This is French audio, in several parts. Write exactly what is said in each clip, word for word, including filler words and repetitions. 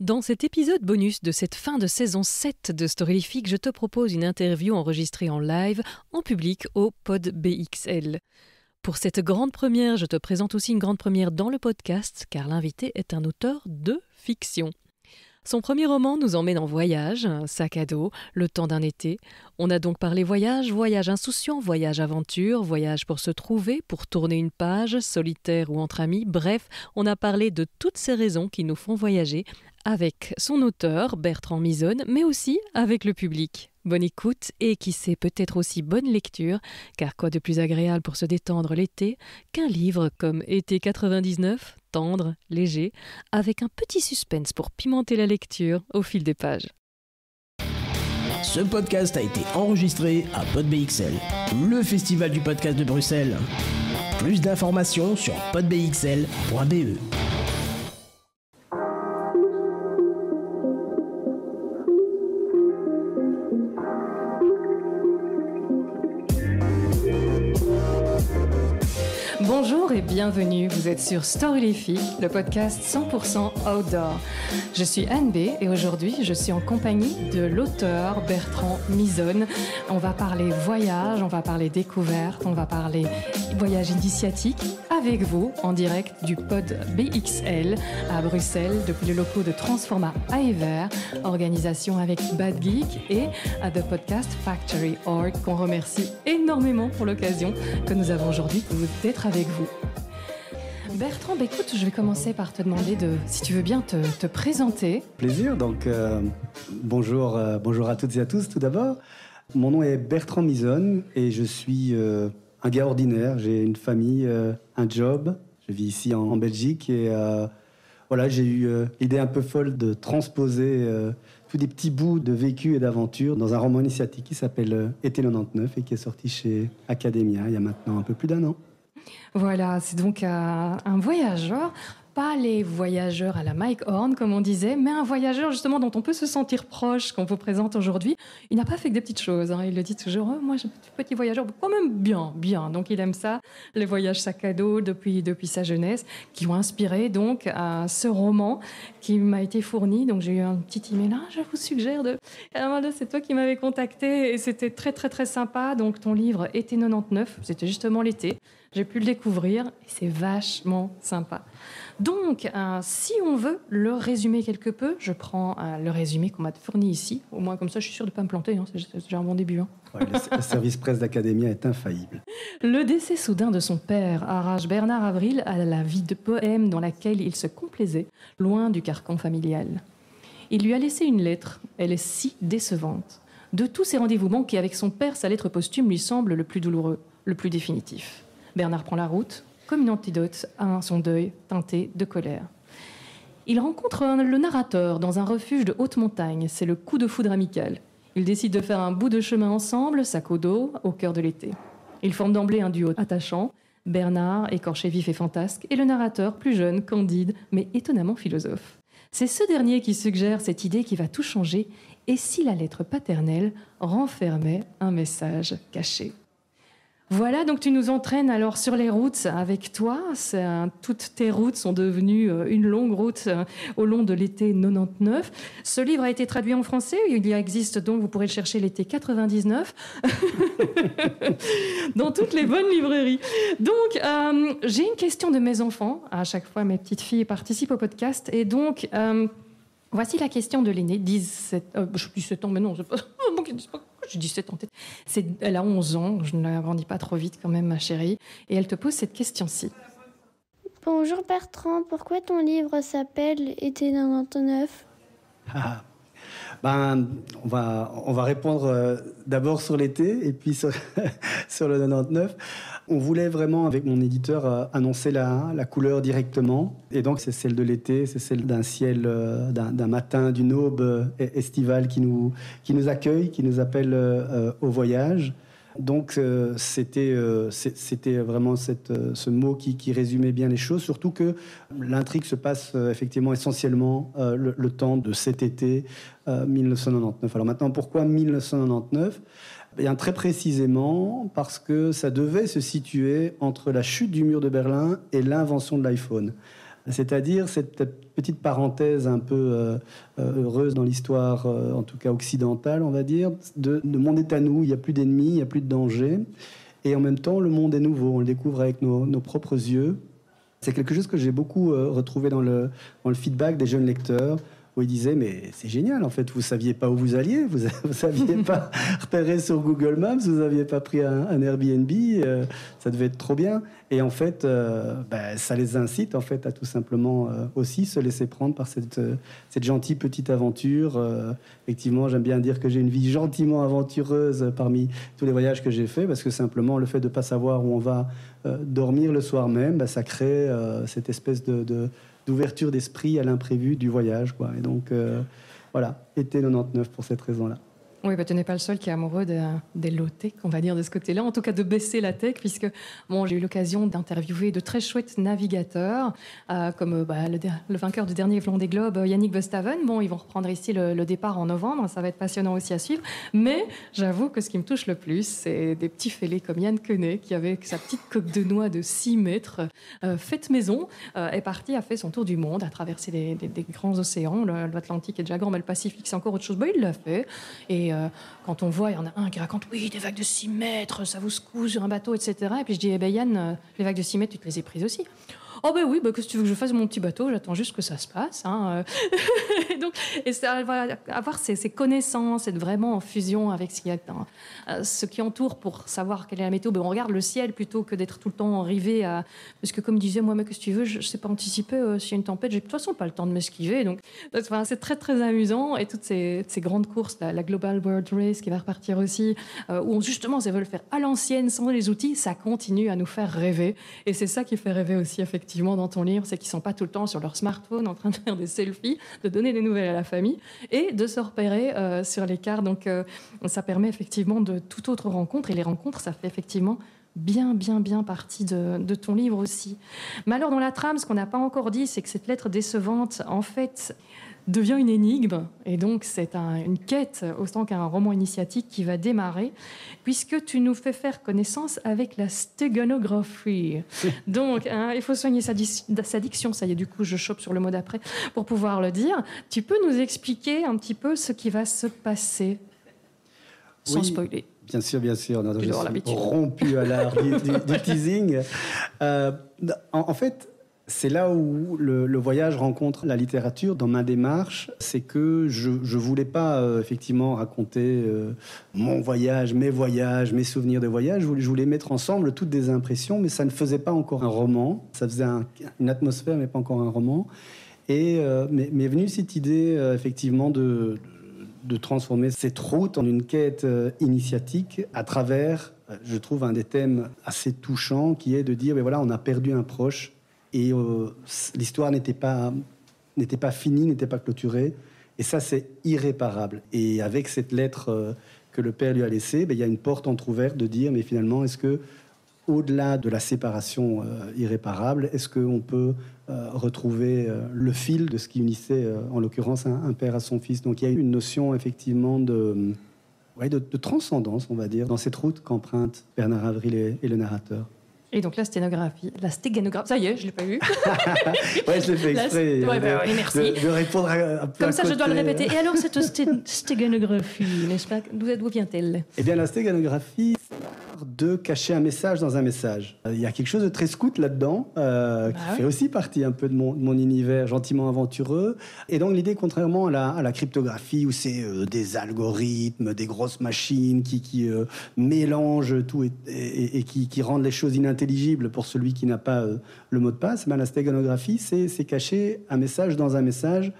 Dans cet épisode bonus de cette fin de saison sept de Storylifique, je te propose une interview enregistrée en live, en public, au Pod B X L. Pour cette grande première, je te présente aussi une grande première dans le podcast, car l'invité est un auteur de fiction. Son premier roman nous emmène en voyage, un sac à dos, le temps d'un été. On a donc parlé voyage, voyage insouciant, voyage aventure, voyage pour se trouver, pour tourner une page, solitaire ou entre amis. Bref, on a parlé de toutes ces raisons qui nous font voyager avec son auteur, Bertrand Misonne, mais aussi avec le public. Bonne écoute et qui sait peut-être aussi bonne lecture, car quoi de plus agréable pour se détendre l'été qu'un livre comme Été quatre-vingt-dix-neuf, tendre, léger, avec un petit suspense pour pimenter la lecture au fil des pages. Ce podcast a été enregistré à Pod B X L, le festival du podcast de Bruxelles. Plus d'informations sur pod b x l point b e. Bonjour et bienvenue, vous êtes sur Storylifique, le podcast cent pour cent outdoor. Je suis Anne B et aujourd'hui je suis en compagnie de l'auteur Bertrand Misonne. On va parler voyage, on va parler découverte, on va parler voyage initiatique avec vous en direct du Pod B X L à Bruxelles depuis les locaux de Transforma à Evere, organisation avec Bad Geek et à The Podcast Factory Org qu'on remercie énormément pour l'occasion que nous avons aujourd'hui d'être avec vous. Bertrand, bah écoute, je vais commencer par te demander de, si tu veux bien te, te présenter. Plaisir, donc euh, bonjour, euh, bonjour à toutes et à tous tout d'abord. Mon nom est Bertrand Misonne et je suis euh, un gars ordinaire. J'ai une famille, euh, un job. Je vis ici en, en Belgique et euh, voilà, j'ai eu euh, l'idée un peu folle de transposer euh, tous des petits bouts de vécu et d'aventure dans un roman initiatique qui s'appelle euh, Été quatre-vingt-dix-neuf et qui est sorti chez Academia il y a maintenant un peu plus d'un an. Voilà, c'est donc un, un voyageur, pas les voyageurs à la Mike Horn, comme on disait, mais un voyageur justement dont on peut se sentir proche, qu'on vous présente aujourd'hui. Il n'a pas fait que des petites choses, hein. Il le dit toujours, oh, moi je suis un petit voyageur, quand même bien, bien. Donc il aime ça, les voyages sac à dos depuis, depuis sa jeunesse, qui ont inspiré donc à ce roman qui m'a été fourni. Donc j'ai eu un petit email, là, je vous suggère de... Alors, c'est toi qui m'avais contacté et c'était très très très sympa. Donc ton livre Été quatre-vingt-dix-neuf, c'était justement l'été. J'ai pu le découvrir et c'est vachement sympa. Donc, euh, si on veut le résumer quelque peu, je prends euh, le résumé qu'on m'a fourni ici. Au moins, comme ça, je suis sûre de ne pas me planter. Hein. C'est, c'est déjà un bon début. Hein. Ouais, le, le service presse d'Academia est infaillible. Le décès soudain de son père arrache Bernard Avril à la vie de poème dans laquelle il se complaisait, loin du carcan familial. Il lui a laissé une lettre. Elle est si décevante. De tous ses rendez-vous manqués avec son père, sa lettre posthume lui semble le plus douloureux, le plus définitif. Bernard prend la route, comme une antidote à son deuil teinté de colère. Il rencontre le narrateur dans un refuge de haute montagne. C'est le coup de foudre amical. Ils décident de faire un bout de chemin ensemble, sac au dos, au cœur de l'été. Ils forment d'emblée un duo attachant. Bernard, écorché vif et fantasque, et le narrateur, plus jeune, candide, mais étonnamment philosophe. C'est ce dernier qui suggère cette idée qui va tout changer. Et si la lettre paternelle renfermait un message caché ? Voilà, donc tu nous entraînes alors sur les routes avec toi. C'est un, toutes tes routes sont devenues une longue route au long de l'été quatre-vingt-dix-neuf. Ce livre a été traduit en français. Il y existe donc, vous pourrez le chercher, l'été quatre-vingt-dix-neuf, dans toutes les bonnes librairies. Donc, euh, j'ai une question de mes enfants. À chaque fois, mes petites filles participent au podcast. Et donc... Euh, Voici la question de l'aînée, dix-sept, euh, je dis dix-sept ans, mais non, c'est pas, j'ai dix-sept ans. C'est, elle a onze ans, je ne la grandis pas trop vite quand même, ma chérie, et elle te pose cette question-ci. Bonjour Bertrand, pourquoi ton livre s'appelle Été quatre-vingt-dix-neuf ? Ah, ben, on va, on va répondre euh, d'abord sur l'été et puis sur, sur le quatre-vingt-dix-neuf. On voulait vraiment, avec mon éditeur, euh, annoncer la, la couleur directement. Et donc, c'est celle de l'été, c'est celle d'un ciel, euh, d'un, d'un matin, d'une aube euh, estivale qui nous, qui nous accueille, qui nous appelle euh, au voyage. Donc, euh, c'était, euh, c'était vraiment cette, euh, ce mot qui, qui résumait bien les choses, surtout que l'intrigue se passe euh, effectivement essentiellement euh, le, le temps de cet été euh, dix-neuf cent quatre-vingt-dix-neuf. Alors maintenant, pourquoi dix-neuf cent quatre-vingt-dix-neuf ? Bien, très précisément parce que ça devait se situer entre la chute du mur de Berlin et l'invention de l'iPhone. C'est-à-dire cette petite parenthèse un peu euh, heureuse dans l'histoire, euh, en tout cas occidentale, on va dire, de le monde est à nous, il n'y a plus d'ennemis, il n'y a plus de danger. Et en même temps, le monde est nouveau, on le découvre avec nos, nos propres yeux. C'est quelque chose que j'ai beaucoup euh, retrouvé dans le, dans le feedback des jeunes lecteurs, où ils disaient, mais c'est génial, en fait, vous ne saviez pas où vous alliez, vous ne saviez pas repérer sur Google Maps, vous n'aviez pas pris un, un Airbnb, euh, ça devait être trop bien. Et en fait, euh, ben, ça les incite en fait, à tout simplement euh, aussi se laisser prendre par cette, euh, cette gentille petite aventure. Euh, effectivement, j'aime bien dire que j'ai une vie gentiment aventureuse parmi tous les voyages que j'ai faits, parce que simplement, le fait de ne pas savoir où on va euh, dormir le soir même, ben, ça crée euh, cette espèce de... de d'ouverture d'esprit à l'imprévu du voyage, quoi. Et donc, euh, voilà, été quatre-vingt-dix-neuf pour cette raison-là. Oui, bah, tu n'es pas le seul qui est amoureux de, des low-tech, on va dire, de ce côté-là. En tout cas, de baisser la tech, puisque bon, j'ai eu l'occasion d'interviewer de très chouettes navigateurs, euh, comme bah, le, le vainqueur du dernier Vendée Globe, Yannick Verstappen. Bon, ils vont reprendre ici le, le départ en novembre. Ça va être passionnant aussi à suivre. Mais j'avoue que ce qui me touche le plus, c'est des petits fêlés comme Yann Quenet, qui, avec sa petite coque de noix de six mètres, euh, faite maison, euh, est parti, a fait son tour du monde, a traversé des, des, des grands océans. Le, L'Atlantique est déjà grand, mais le Pacifique, c'est encore autre chose. Bah, il l'a fait. Et Euh, quand on voit, il y en a un qui raconte oui, des vagues de six mètres, ça vous secoue sur un bateau, et cetera. Et puis je dis, eh ben Yann, euh, les vagues de six mètres, tu te les as prises aussi. Oh ben oui, ben, qu'est-ce que tu veux que je fasse mon petit bateau? J'attends juste que ça se passe. Hein. et donc, et ça, voilà, avoir ces, ces connaissances, être vraiment en fusion avec ce qui, est dans, euh, ce qui entoure pour savoir quelle est la météo. Ben, on regarde le ciel plutôt que d'être tout le temps rivé à... Parce que comme disait moi, mais qu'est-ce que tu veux, je ne sais pas anticiper euh, s'il y a une tempête. J'ai de toute façon pas le temps de m'esquiver. Donc, enfin, c'est très très amusant. Et toutes ces, ces grandes courses, la, la Global World Race qui va repartir aussi, euh, où on, justement, ils veulent faire à l'ancienne, sans les outils, ça continue à nous faire rêver. Et c'est ça qui fait rêver aussi, effectivement, dans ton livre, c'est qu'ils ne sont pas tout le temps sur leur smartphone en train de faire des selfies, de donner des nouvelles à la famille et de se repérer euh, sur l'écart. Donc, euh, ça permet effectivement de toute autre rencontre. Et les rencontres, ça fait effectivement bien, bien, bien partie de, de ton livre aussi. Mais alors, dans la trame, ce qu'on n'a pas encore dit, c'est que cette lettre décevante, en fait, devient une énigme. Et donc, c'est un, une quête, autant qu'un roman initiatique qui va démarrer, puisque tu nous fais faire connaissance avec la stégonographie. Donc, hein, il faut soigner sa, di- sa diction. Ça y est, du coup, je chope sur le mot d'après pour pouvoir le dire. Tu peux nous expliquer un petit peu ce qui va se passer, sans oui. spoiler. Bien sûr, bien sûr. Non, je suis l'habitude. rompu à l'art du, du, du teasing. Euh, en, en fait, c'est là où le, le voyage rencontre la littérature dans ma démarche. C'est que je ne voulais pas euh, effectivement raconter euh, mon voyage, mes voyages, mes souvenirs de voyage. Je voulais, je voulais mettre ensemble toutes des impressions, mais ça ne faisait pas encore un roman. Ça faisait un, une atmosphère, mais pas encore un roman. Et euh, m'est, m'est venue cette idée, euh, effectivement, de... de transformer cette route en une quête euh, initiatique à travers, euh, je trouve, un des thèmes assez touchants qui est de dire, mais voilà, on a perdu un proche et euh, l'histoire n'était pas, n'était pas finie, n'était pas clôturée. Et ça, c'est irréparable. Et avec cette lettre euh, que le père lui a laissée, ben, il y a une porte entrouverte de dire, mais finalement, est-ce que, au-delà de la séparation euh, irréparable, est-ce qu'on peut euh, retrouver euh, le fil de ce qui unissait, euh, en l'occurrence, un, un père à son fils? Donc il y a une notion, effectivement, de, ouais, de, de transcendance, on va dire, dans cette route qu'empruntent Bernard Avril et, et le narrateur. Et donc la sténographie, la stégonographie, ça y est, je ne l'ai pas eu. Oui, je l'ai fait exprès. La... Ouais, bah, oui, merci. De, de répondre à, à Comme ça, côté. Je dois le répéter. Et alors, cette sté... stégonographie, n'est-ce pas? D'où vient-elle? Eh bien, la stégonographie, de cacher un message dans un message. Il y a quelque chose de très scout là-dedans, euh, bah qui oui. fait aussi partie un peu de mon, de mon univers gentiment aventureux. Et donc l'idée, contrairement à la, à la cryptographie, où c'est euh, des algorithmes, des grosses machines qui, qui euh, mélangent tout et, et, et qui, qui rendent les choses inintelligibles pour celui qui n'a pas euh, le mot de passe, ben, la stégonographie, c'est, c'est cacher un message dans un message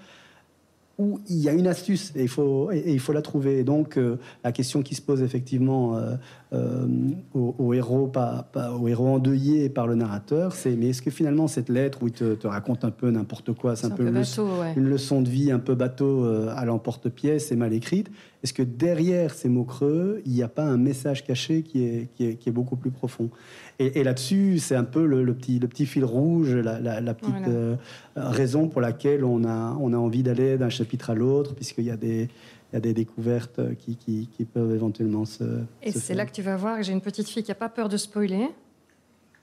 où il y a une astuce et il faut, et, et il faut la trouver. Et donc, euh, la question qui se pose effectivement euh, euh, au, au, héros, pas, pas, au héros endeuillé par le narrateur, c'est mais est-ce que finalement cette lettre où il te, te raconte un peu n'importe quoi, c'est, c'est un, un peu, peu bateau, le, ouais. une leçon de vie un peu bateau euh, à l'emporte-pièce et mal écrite, est-ce que derrière ces mots creux, il n'y a pas un message caché qui est, qui est, qui est beaucoup plus profond? Et, et là-dessus, c'est un peu le, le, petit, le petit fil rouge, la, la, la petite voilà. euh, raison pour laquelle on a, on a envie d'aller d'un chapitre à l'autre, puisqu'il y a des, il y a des découvertes qui, qui, qui peuvent éventuellement se Et se c'est faire. Là que tu vas voir que j'ai une petite fille qui n'a pas peur de spoiler.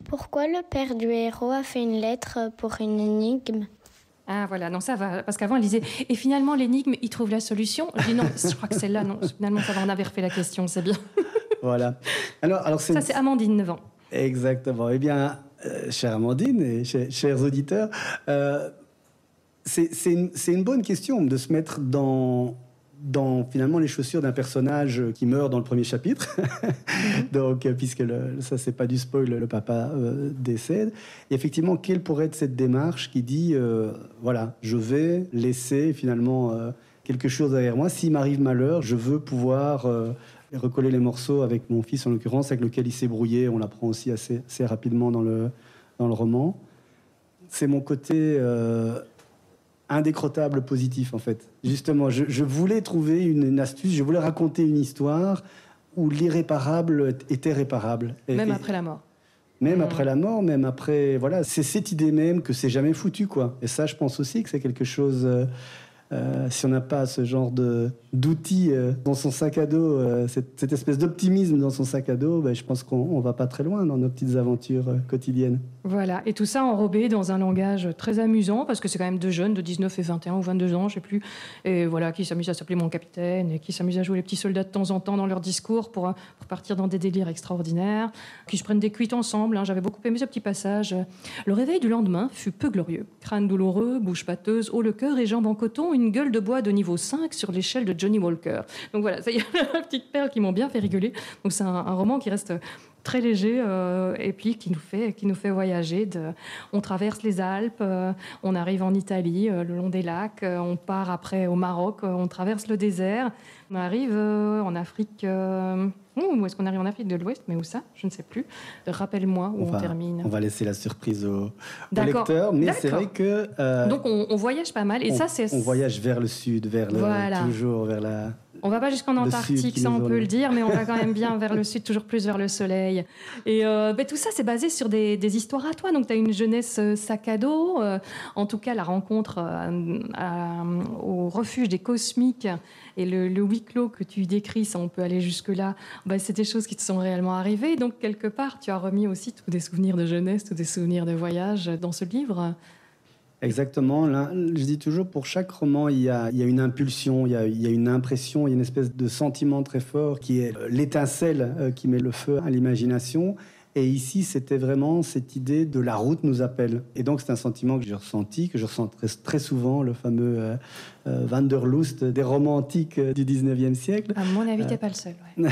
Pourquoi le père du héros a fait une lettre pour une énigme ? Ah voilà, non ça va, parce qu'avant elle disait « Et finalement l'énigme, il trouve la solution ?» Je dis non, je crois que celle-là, non, finalement ça va, on avait refait la question, c'est bien. Voilà. Alors, alors c'est Ça une... c'est Amandine, neuf ans. Exactement. Eh bien, euh, chère Amandine et chers, chers auditeurs, euh, c'est, c'est, une, c'est une bonne question de se mettre dans... dans finalement les chaussures d'un personnage qui meurt dans le premier chapitre. Mm-hmm. Donc, puisque le, ça, c'est pas du spoil, le papa euh, décède. Et effectivement, quelle pourrait être cette démarche qui dit, euh, voilà, je vais laisser finalement euh, quelque chose derrière moi. S'il m'arrive malheur, je veux pouvoir euh, recoller les morceaux avec mon fils, en l'occurrence, avec lequel il s'est brouillé. On l'apprend aussi assez, assez rapidement dans le, dans le roman. C'est mon côté... Euh, indécrottable positif, en fait. Justement, je, je voulais trouver une, une astuce, je voulais raconter une histoire où l'irréparable était réparable. Et, même et, après la mort. Même mmh. après la mort, même après... Voilà, c'est cette idée même que c'est jamais foutu, quoi. Et ça, je pense aussi que c'est quelque chose... Euh, euh, si on n'a pas ce genre de, d'outils euh, dans son sac à dos, euh, cette, cette espèce d'optimisme dans son sac à dos, ben, je pense qu'on ne va pas très loin dans nos petites aventures euh, quotidiennes. Voilà, et tout ça enrobé dans un langage très amusant, parce que c'est quand même deux jeunes de dix-neuf et vingt et un ou vingt-deux ans, je ne sais plus, et voilà, qui s'amusent à s'appeler mon capitaine, et qui s'amusent à jouer les petits soldats de temps en temps dans leur discours pour, pour partir dans des délires extraordinaires, qui se prennent des cuites ensemble. Hein. J'avais beaucoup aimé ce petit passage. Le réveil du lendemain fut peu glorieux. Crâne douloureux, bouche pâteuse, haut le cœur et jambes en coton, une gueule de bois de niveau cinq sur l'échelle de Johnny Walker. Donc voilà, ça y est, la petite perle qui m'ont bien fait rigoler. Donc c'est un, un roman qui reste très léger euh, et puis qui nous fait, qui nous fait voyager. De, on traverse les Alpes, euh, on arrive en Italie, euh, le long des lacs, euh, on part après au Maroc, euh, on traverse le désert, on arrive euh, en Afrique... Euh, où est-ce qu'on arrive en Afrique de l'Ouest? Mais où ça? Je ne sais plus. Rappelle-moi où on, va, on termine. On va laisser la surprise au, au lecteur. Mais D'accord. C'est vrai que... Euh, Donc on, on voyage pas mal. Et on, ça, c'est... on voyage vers le sud, vers le, voilà. toujours vers la... On va pas jusqu'en Antarctique, ça on peut le dire, mais on va quand même bien vers le sud, toujours plus vers le soleil. Et euh, ben, tout ça, c'est basé sur des, des histoires à toi. Donc tu as une jeunesse sac à dos. Euh, en tout cas, la rencontre euh, à, au refuge des Cosmiques et le, le huis clos que tu décris, ça on peut aller jusque-là, ben, c'est des choses qui te sont réellement arrivées. Donc quelque part, tu as remis aussi tous des souvenirs de jeunesse, tous des souvenirs de voyage dans ce livre. Exactement. Là, je dis toujours, pour chaque roman, il y a, il y a une impulsion, il y a, il y a une impression, il y a une espèce de sentiment très fort qui est l'étincelle qui met le feu à l'imagination. Et ici, c'était vraiment cette idée de la route nous appelle. Et donc, c'est un sentiment que j'ai ressenti, que je ressens très, très souvent, le fameux euh, euh, Wanderlust des romans antiques du dix-neuvième siècle. À mon avis, euh... t'es pas le seul. Ouais.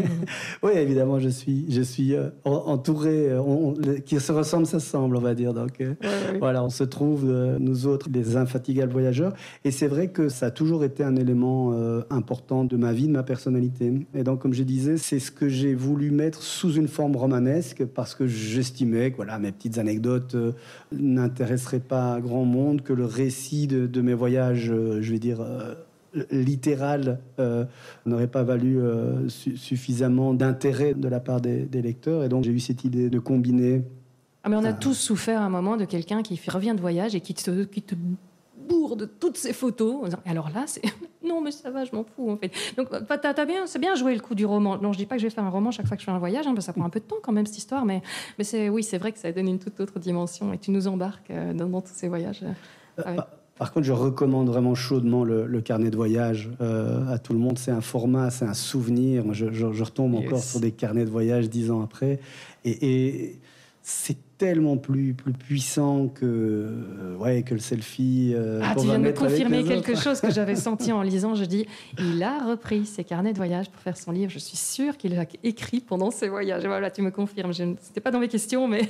Oui, évidemment, je suis, je suis euh, entouré, on, on, qui se ressemble, ça se semble, on va dire. Donc, euh, ouais, ouais. Voilà, on se trouve, euh, nous autres, des infatigables voyageurs. Et c'est vrai que ça a toujours été un élément euh, important de ma vie, de ma personnalité. Et donc, comme je disais, c'est ce que j'ai voulu mettre sous une forme romanesque, parce que j'estimais que voilà, mes petites anecdotes euh, n'intéresseraient pas grand monde, que le récit de, de mes voyages, euh, je vais dire, euh, littéral, euh, n'aurait pas valu euh, su- suffisamment d'intérêt de la part des, des lecteurs. Et donc, j'ai eu cette idée de combiner... Ah, mais on a euh... tous souffert à un moment de quelqu'un qui revient de voyage et qui te... Qui te... bourre de toutes ces photos. Et alors là, c'est... Non, mais ça va, je m'en fous, en fait. Donc, t'as, t'as bien, c'est bien joué le coup du roman. Non, je dis pas que je vais faire un roman chaque fois que je fais un voyage, hein, parce que ça prend un peu de temps quand même, cette histoire. Mais, mais c'est, oui, c'est vrai que ça donne une toute autre dimension. Et tu nous embarques dans, dans tous ces voyages. Ah, ouais. Par contre, je recommande vraiment chaudement le, le carnet de voyage euh, à tout le monde. C'est un format, c'est un souvenir. Moi, je, je, je retombe yes. encore sur des carnets de voyage dix ans après. Et... et c'est tellement plus, plus puissant que, euh, ouais, que le selfie. Euh, ah, tu viens de me confirmer quelque chose que j'avais senti en lisant. Je dis, il a repris ses carnets de voyage pour faire son livre. Je suis sûre qu'il l'a écrit pendant ses voyages. Et voilà, tu me confirmes. Je, c'était pas dans mes questions, mais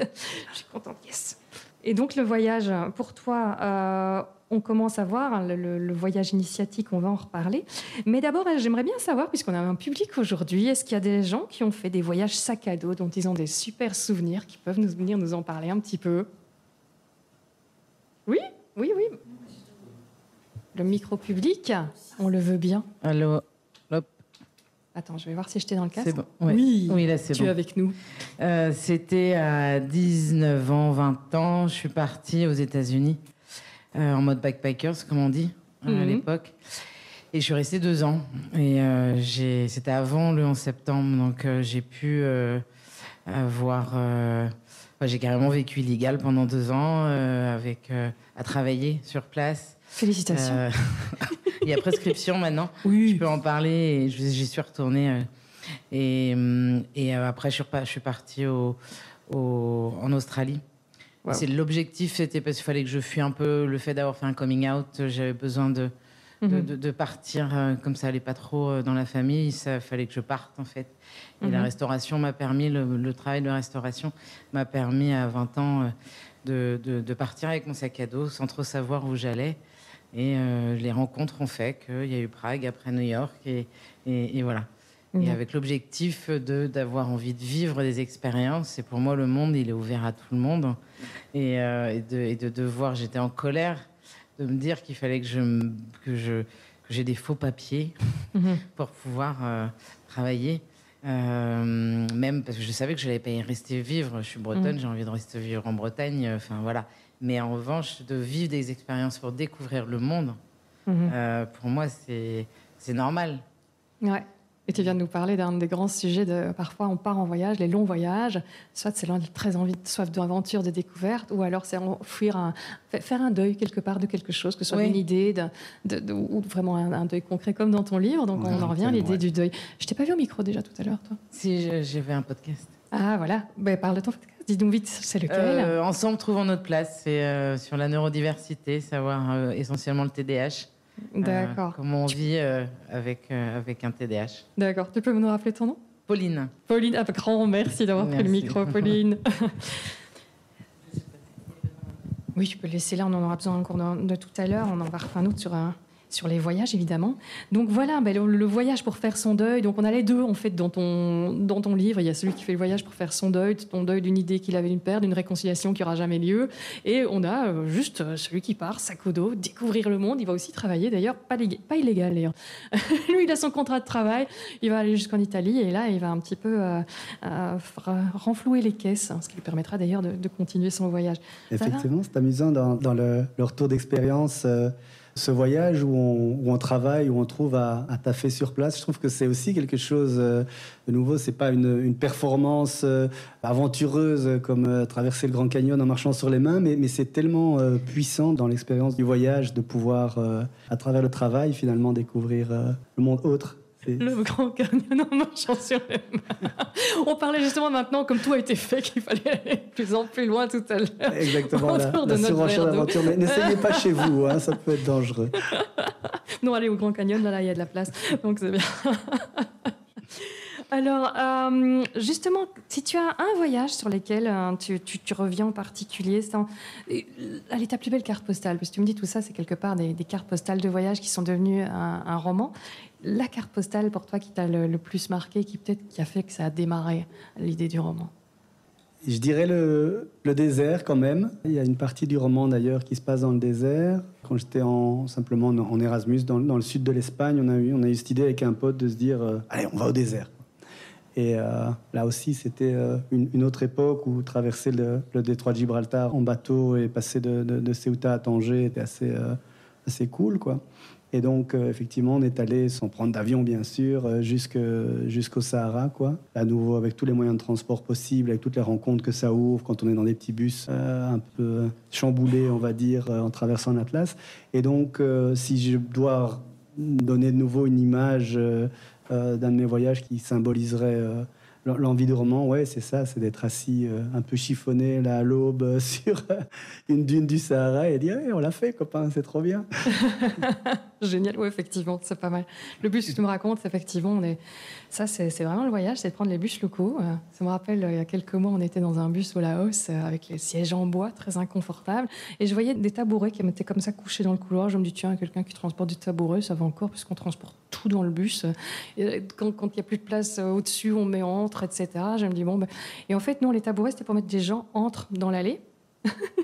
je suis contente. Yes. Et donc, le voyage, pour toi, euh, on commence à voir le, le, le voyage initiatique, on va en reparler. Mais d'abord, j'aimerais bien savoir, puisqu'on a un public aujourd'hui, est-ce qu'il y a des gens qui ont fait des voyages sac à dos, dont ils ont des super souvenirs, qui peuvent nous, venir nous en parler un petit peu? Oui, oui, oui. Le micro public, on le veut bien. Allô, hop. Attends, je vais voir si j'étais dans le casque. C'est bon. Ouais. Oui, oui, là c'est tu bon. es avec nous. Euh, c'était à dix-neuf ans, vingt ans. Je suis partie aux États-Unis euh, en mode backpackers, comme on dit euh, mm-hmm. à l'époque. Et je suis restée deux ans. Et euh, j'ai... c'était avant le onze septembre, donc euh, j'ai pu euh, avoir euh, Enfin, j'ai carrément vécu illégal pendant deux ans, euh, avec, euh, à travailler sur place. Félicitations. Euh, il y a prescription maintenant. Oui. Je peux en parler et j'y suis retournée. Euh, et et euh, après, je suis, je suis partie au, au, en Australie. Wow. C'est l'objectif, c'était parce qu'il fallait que je fuis un peu le fait d'avoir fait un coming out. J'avais besoin de, mm-hmm. de, de, de partir, euh, comme ça allait pas trop euh, dans la famille. Ça fallait que je parte, en fait. Et mm-hmm. la restauration m'a permis, le, le travail de restauration m'a permis à vingt ans euh, de, de, de partir avec mon sac à dos sans trop savoir où j'allais. Et euh, les rencontres ont fait qu'il y a eu Prague, après New York, et, et, et voilà. Mmh. Et avec l'objectif de, d'avoir envie de vivre des expériences. Et pour moi, le monde, il est ouvert à tout le monde. Et, euh, et, de, et de devoir, j'étais en colère de me dire qu'il fallait que, je, que, je, que j'ai des faux papiers mmh. pour pouvoir euh, travailler. Euh, même parce que je savais que je n'allais pas y rester vivre. Je suis bretonne, mmh. j'ai envie de rester vivre en Bretagne. Enfin, voilà. Mais en revanche, de vivre des expériences pour découvrir le monde, mmh. euh, pour moi, c'est, c'est normal. Ouais. Et tu viens de nous parler d'un des grands sujets de parfois on part en voyage, les longs voyages, soit c'est très envie, soif d'aventure, de découverte, ou alors c'est fuir un, faire un deuil quelque part de quelque chose, que ce soit oui. une idée de, de, de, ou vraiment un, un deuil concret comme dans ton livre. Donc ouais, on en revient à l'idée ouais. du deuil. Je t'ai pas vu au micro déjà tout à l'heure, toi. Si, je, j'ai fait un podcast. Ah voilà, ben, parle de ton podcast. Dis donc vite, c'est lequel euh, Ensemble, trouvons notre place. C'est euh, sur la neurodiversité, savoir euh, essentiellement le T D A H. D'accord. Euh, comment on vit euh, avec, euh, avec un T D A H. D'accord. Tu peux nous rappeler ton nom ? Pauline. Pauline, ah, grand merci d'avoir merci. pris le micro, Pauline. Oui, tu peux le laisser là, on en aura besoin encore de, de tout à l'heure. On en va refaire un autre sur un... sur les voyages, évidemment. Donc voilà, ben, le, le voyage pour faire son deuil. Donc on a les deux, en fait, dans ton, dans ton livre. Il y a celui qui fait le voyage pour faire son deuil, ton deuil d'une idée qu'il avait une perte, d'une réconciliation qui n'aura jamais lieu. Et on a euh, juste euh, celui qui part, sac au dos, découvrir le monde. Il va aussi travailler, d'ailleurs, pas, lég- pas illégal, d'ailleurs. Lui, il a son contrat de travail. Il va aller jusqu'en Italie. Et là, il va un petit peu euh, euh, renflouer les caisses, hein, ce qui lui permettra, d'ailleurs, de, de continuer son voyage. Effectivement, c'est amusant dans, dans le, le retour d'expérience... Euh... Ce voyage où on, où on travaille, où on trouve à, à taffer sur place, je trouve que c'est aussi quelque chose euh, de nouveau. C'est pas une, une performance euh, aventureuse comme euh, traverser le Grand Canyon en marchant sur les mains, mais, mais c'est tellement euh, puissant dans l'expérience du voyage de pouvoir, euh, à travers le travail, finalement découvrir euh, le monde autre. C'est... Le Grand Canyon en marchant sur les mains. On parlait justement maintenant, comme tout a été fait, qu'il fallait aller de plus en plus loin tout à l'heure. Exactement, la, la surenchère d'aventure. Mais n'essayez pas chez vous, hein, ça peut être dangereux. Non, allez au Grand Canyon, là, là, il y a de la place, donc c'est bien. Alors, euh, justement, si tu as un voyage sur lequel euh, tu, tu, tu reviens en particulier, sans... allez, ta plus belle carte postale, parce que tu me dis tout ça, c'est quelque part des, des cartes postales de voyage qui sont devenues un, un roman. La carte postale pour toi qui t'a le, le plus marqué, qui peut-être qui a fait que ça a démarré l'idée du roman? Je dirais le, le désert quand même. Il y a une partie du roman d'ailleurs qui se passe dans le désert. Quand j'étais en, simplement en Erasmus dans, dans le sud de l'Espagne, on a, eu, on a eu cette idée avec un pote de se dire euh, « Allez, on va au désert ». Et euh, là aussi, c'était euh, une, une autre époque où traverser le, le détroit de Gibraltar en bateau et passer de, de, de Ceuta à Tanger était assez, euh, assez cool, quoi. Et donc, euh, effectivement, on est allé, sans prendre d'avion, bien sûr, euh, jusque, jusqu'au Sahara, quoi. À nouveau, avec tous les moyens de transport possibles, avec toutes les rencontres que ça ouvre, quand on est dans des petits bus euh, un peu chamboulés, on va dire, euh, en traversant l'Atlas. Et donc, euh, si je dois donner de nouveau une image euh, euh, d'un de mes voyages qui symboliserait euh, l'envie du roman, ouais, c'est ça, c'est d'être assis euh, un peu chiffonné là, à l'aube euh, sur euh, une dune du Sahara et dire hey, on l'a fait, copain, c'est trop bien. Génial, oui, effectivement, c'est pas mal. Le bus que tu me racontes, effectivement, on est... ça, c'est, c'est vraiment le voyage, c'est de prendre les bus locaux. Euh, ça me rappelle, euh, il y a quelques mois, on était dans un bus au Laos euh, avec les sièges en bois, très inconfortables, et je voyais des tabourets qui étaient comme ça couchés dans le couloir. Je me dis, tiens, quelqu'un qui transporte du tabouret, ça va encore, puisqu'on transporte tout dans le bus. Et quand il n'y a plus de place euh, au-dessus, on met entre, et cetera. Je me dis, bon, ben... Et en fait, non, les tabourets, c'était pour mettre des gens entre dans l'allée.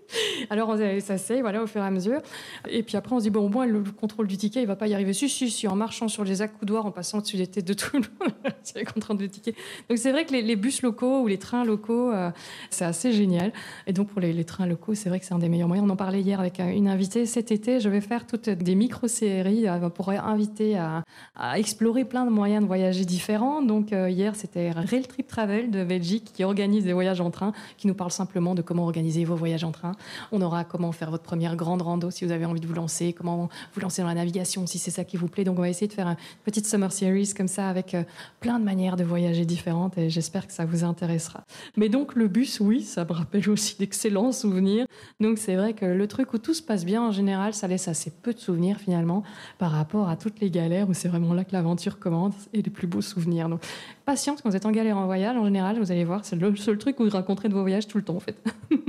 Alors, on s'assied, voilà, au fur et à mesure. Et puis après, on se dit, bon, au moins, le contrôle du ticket, il ne va pas y arriver. Si, si, si, en marchant sur les accoudoirs, en passant au-dessus des têtes de tout le monde, c'est le contrôle du ticket. Donc, c'est vrai que les, les bus locaux ou les trains locaux, euh, c'est assez génial. Et donc, pour les, les trains locaux, c'est vrai que c'est un des meilleurs moyens. On en parlait hier avec une invitée. Cet été, je vais faire toutes des micro-séries euh, pour inviter à, à explorer plein de moyens de voyager différents. Donc, euh, hier, c'était Rail Trip Travel de Belgique qui organise des voyages en train, qui nous parle simplement de comment organiser vos voyages en train. On aura comment faire votre première grande rando si vous avez envie de vous lancer, comment vous lancer dans la navigation si c'est ça qui vous plaît. Donc on va essayer de faire une petite summer series comme ça avec euh, plein de manières de voyager différentes et j'espère que ça vous intéressera. Mais donc le bus, oui, ça me rappelle aussi d'excellents souvenirs. Donc c'est vrai que le truc où tout se passe bien en général, ça laisse assez peu de souvenirs finalement par rapport à toutes les galères où c'est vraiment là que l'aventure commence et les plus beaux souvenirs. Donc patience quand vous êtes en galère en voyage, en général, vous allez voir, c'est le seul truc où vous raconterez de vos voyages tout le temps en fait.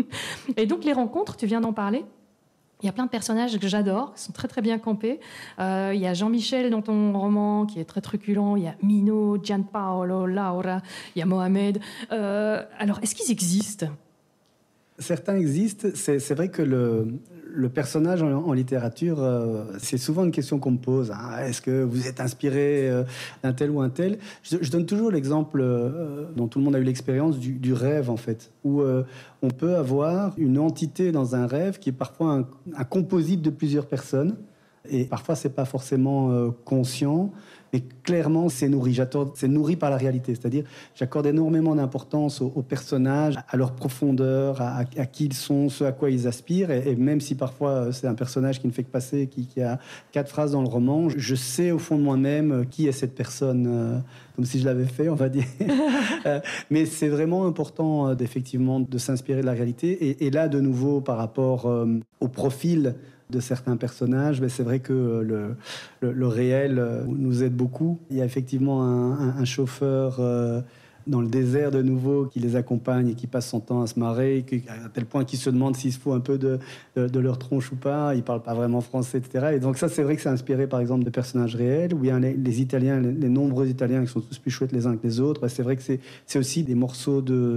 Et donc les rencontres, tu viens d'en parler. Il y a plein de personnages que j'adore, qui sont très très bien campés. Euh, il y a Jean-Michel dans ton roman, qui est très truculent. Il y a Mino, Gianpaolo, Laura, il y a Mohamed. Euh, alors, est-ce qu'ils existent ? Certains existent. C'est, c'est vrai que le, le personnage en, en littérature, euh, c'est souvent une question qu'on me pose. Hein. Est-ce que vous êtes inspiré euh, d'un tel ou un tel ? je, je donne toujours l'exemple euh, dont tout le monde a eu l'expérience du, du rêve, en fait, où euh, on peut avoir une entité dans un rêve qui est parfois un, un composite de plusieurs personnes. Et parfois, c'est pas forcément euh, conscient, mais clairement, c'est nourri. J'attends, c'est nourri par la réalité. C'est-à-dire, j'accorde énormément d'importance aux, aux personnages, à leur profondeur, à, à qui ils sont, ce à quoi ils aspirent. Et, et même si parfois, c'est un personnage qui ne fait que passer, qui, qui a quatre phrases dans le roman, je sais au fond de moi-même qui est cette personne, euh, comme si je l'avais fait, on va dire. euh, mais c'est vraiment important, euh, effectivement, de s'inspirer de la réalité. Et, et là, de nouveau, par rapport euh, au profil de certains personnages, mais c'est vrai que le, le, le réel nous aide beaucoup. Il y a effectivement un, un, un chauffeur euh, dans le désert de nouveau qui les accompagne et qui passe son temps à se marrer, qui, à tel point qu'il se demande s'il se fout un peu de, de, de leur tronche ou pas. Ils ne parlent pas vraiment français, et cetera. Et donc ça, c'est vrai que c'est inspiré par exemple de personnages réels, où il y a les, les Italiens, les, les nombreux Italiens qui sont tous plus chouettes les uns que les autres. Et c'est vrai que c'est, c'est aussi des morceaux de...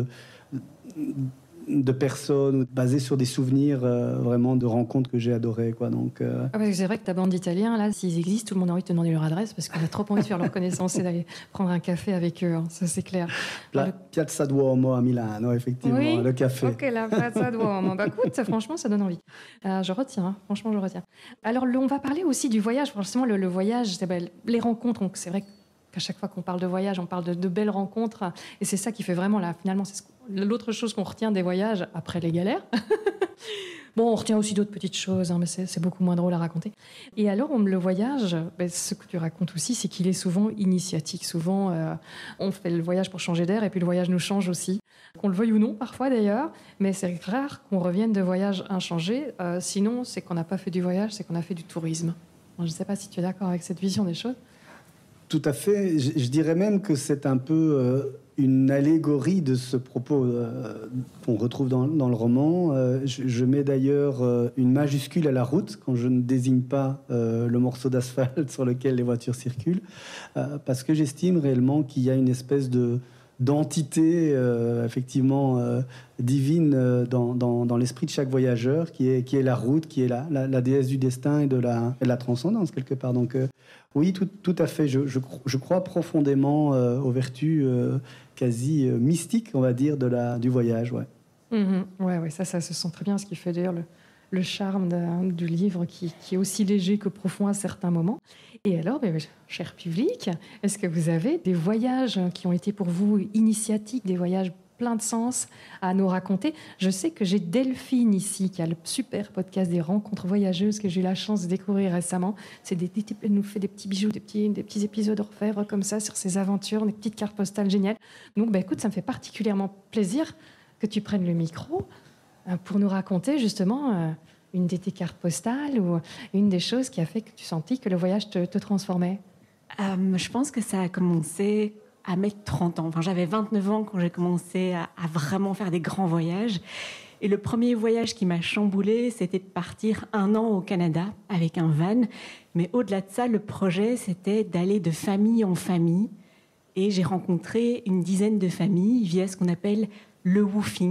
de personnes, basées sur des souvenirs euh, vraiment de rencontres que j'ai adorées, quoi. Donc, euh... ah, parce que c'est vrai que ta bande d'Italiens, là, s'ils existent, tout le monde a envie de te demander leur adresse parce qu'on a trop envie de faire leur connaissance et d'aller prendre un café avec eux, hein. Ça c'est clair. La... Le... Piazza Duomo à Milano, effectivement, oui, le café. Ok, la Piazza Duomo. Bah écoute, ça, franchement, ça donne envie. Euh, je retiens, hein. Franchement, je retiens. Alors, le, on va parler aussi du voyage. Forcément, le, le voyage, c'est, ben, les rencontres. Donc, c'est vrai que à chaque fois qu'on parle de voyage, on parle de, de belles rencontres. Et c'est ça qui fait vraiment, là, finalement, c'est ce, l'autre chose qu'on retient des voyages, après les galères. Bon, on retient aussi d'autres petites choses, hein, mais c'est, c'est beaucoup moins drôle à raconter. Et alors, on, le voyage, ben, ce que tu racontes aussi, c'est qu'il est souvent initiatique. Souvent, euh, on fait le voyage pour changer d'air, et puis le voyage nous change aussi. Qu'on le veuille ou non, parfois d'ailleurs, mais c'est rare qu'on revienne de voyage inchangé. Euh, sinon, c'est qu'on n'a pas fait du voyage, c'est qu'on a fait du tourisme. Bon, je ne sais pas si tu es d'accord avec cette vision des choses. Tout à fait. Je, je dirais même que c'est un peu euh, une allégorie de ce propos euh, qu'on retrouve dans, dans le roman. Euh, je, je mets d'ailleurs euh, une majuscule à la route quand je ne désigne pas euh, le morceau d'asphalte sur lequel les voitures circulent, euh, parce que j'estime réellement qu'il y a une espèce de d'entité euh, effectivement euh, divine euh, dans, dans, dans l'esprit de chaque voyageur, qui est, qui est la route, qui est la, la, la déesse du destin et de la, et de la transcendance quelque part. Donc euh, oui, tout, tout à fait. Je, je, je crois profondément euh, aux vertus euh, quasi euh, mystiques, on va dire, de la, du voyage. Ouais. Mmh, ouais, ouais, ça, ça se sent très bien, ce qui fait d'ailleurs le, le charme de, du livre, qui, qui est aussi léger que profond à certains moments. Et alors, ben, cher public, est-ce que vous avez des voyages qui ont été pour vous initiatiques, des voyages pleins de sens à nous raconter ? Je sais que j'ai Delphine ici, qui a le super podcast des rencontres voyageuses que j'ai eu la chance de découvrir récemment. C'est des, des, elle nous fait des petits bijoux, des petits, des petits épisodes orfèvres comme ça sur ses aventures, des petites cartes postales géniales. Donc, ben, écoute, ça me fait particulièrement plaisir que tu prennes le micro pour nous raconter justement euh, une de tes cartes postales ou une des choses qui a fait que tu sentis que le voyage te, te transformait. Euh, je pense que ça a commencé à mes trente ans. Enfin, j'avais vingt-neuf ans quand j'ai commencé à, à vraiment faire des grands voyages. Et le premier voyage qui m'a chamboulée, c'était de partir un an au Canada avec un van. Mais au-delà de ça, le projet, c'était d'aller de famille en famille. Et j'ai rencontré une dizaine de familles via ce qu'on appelle le woofing.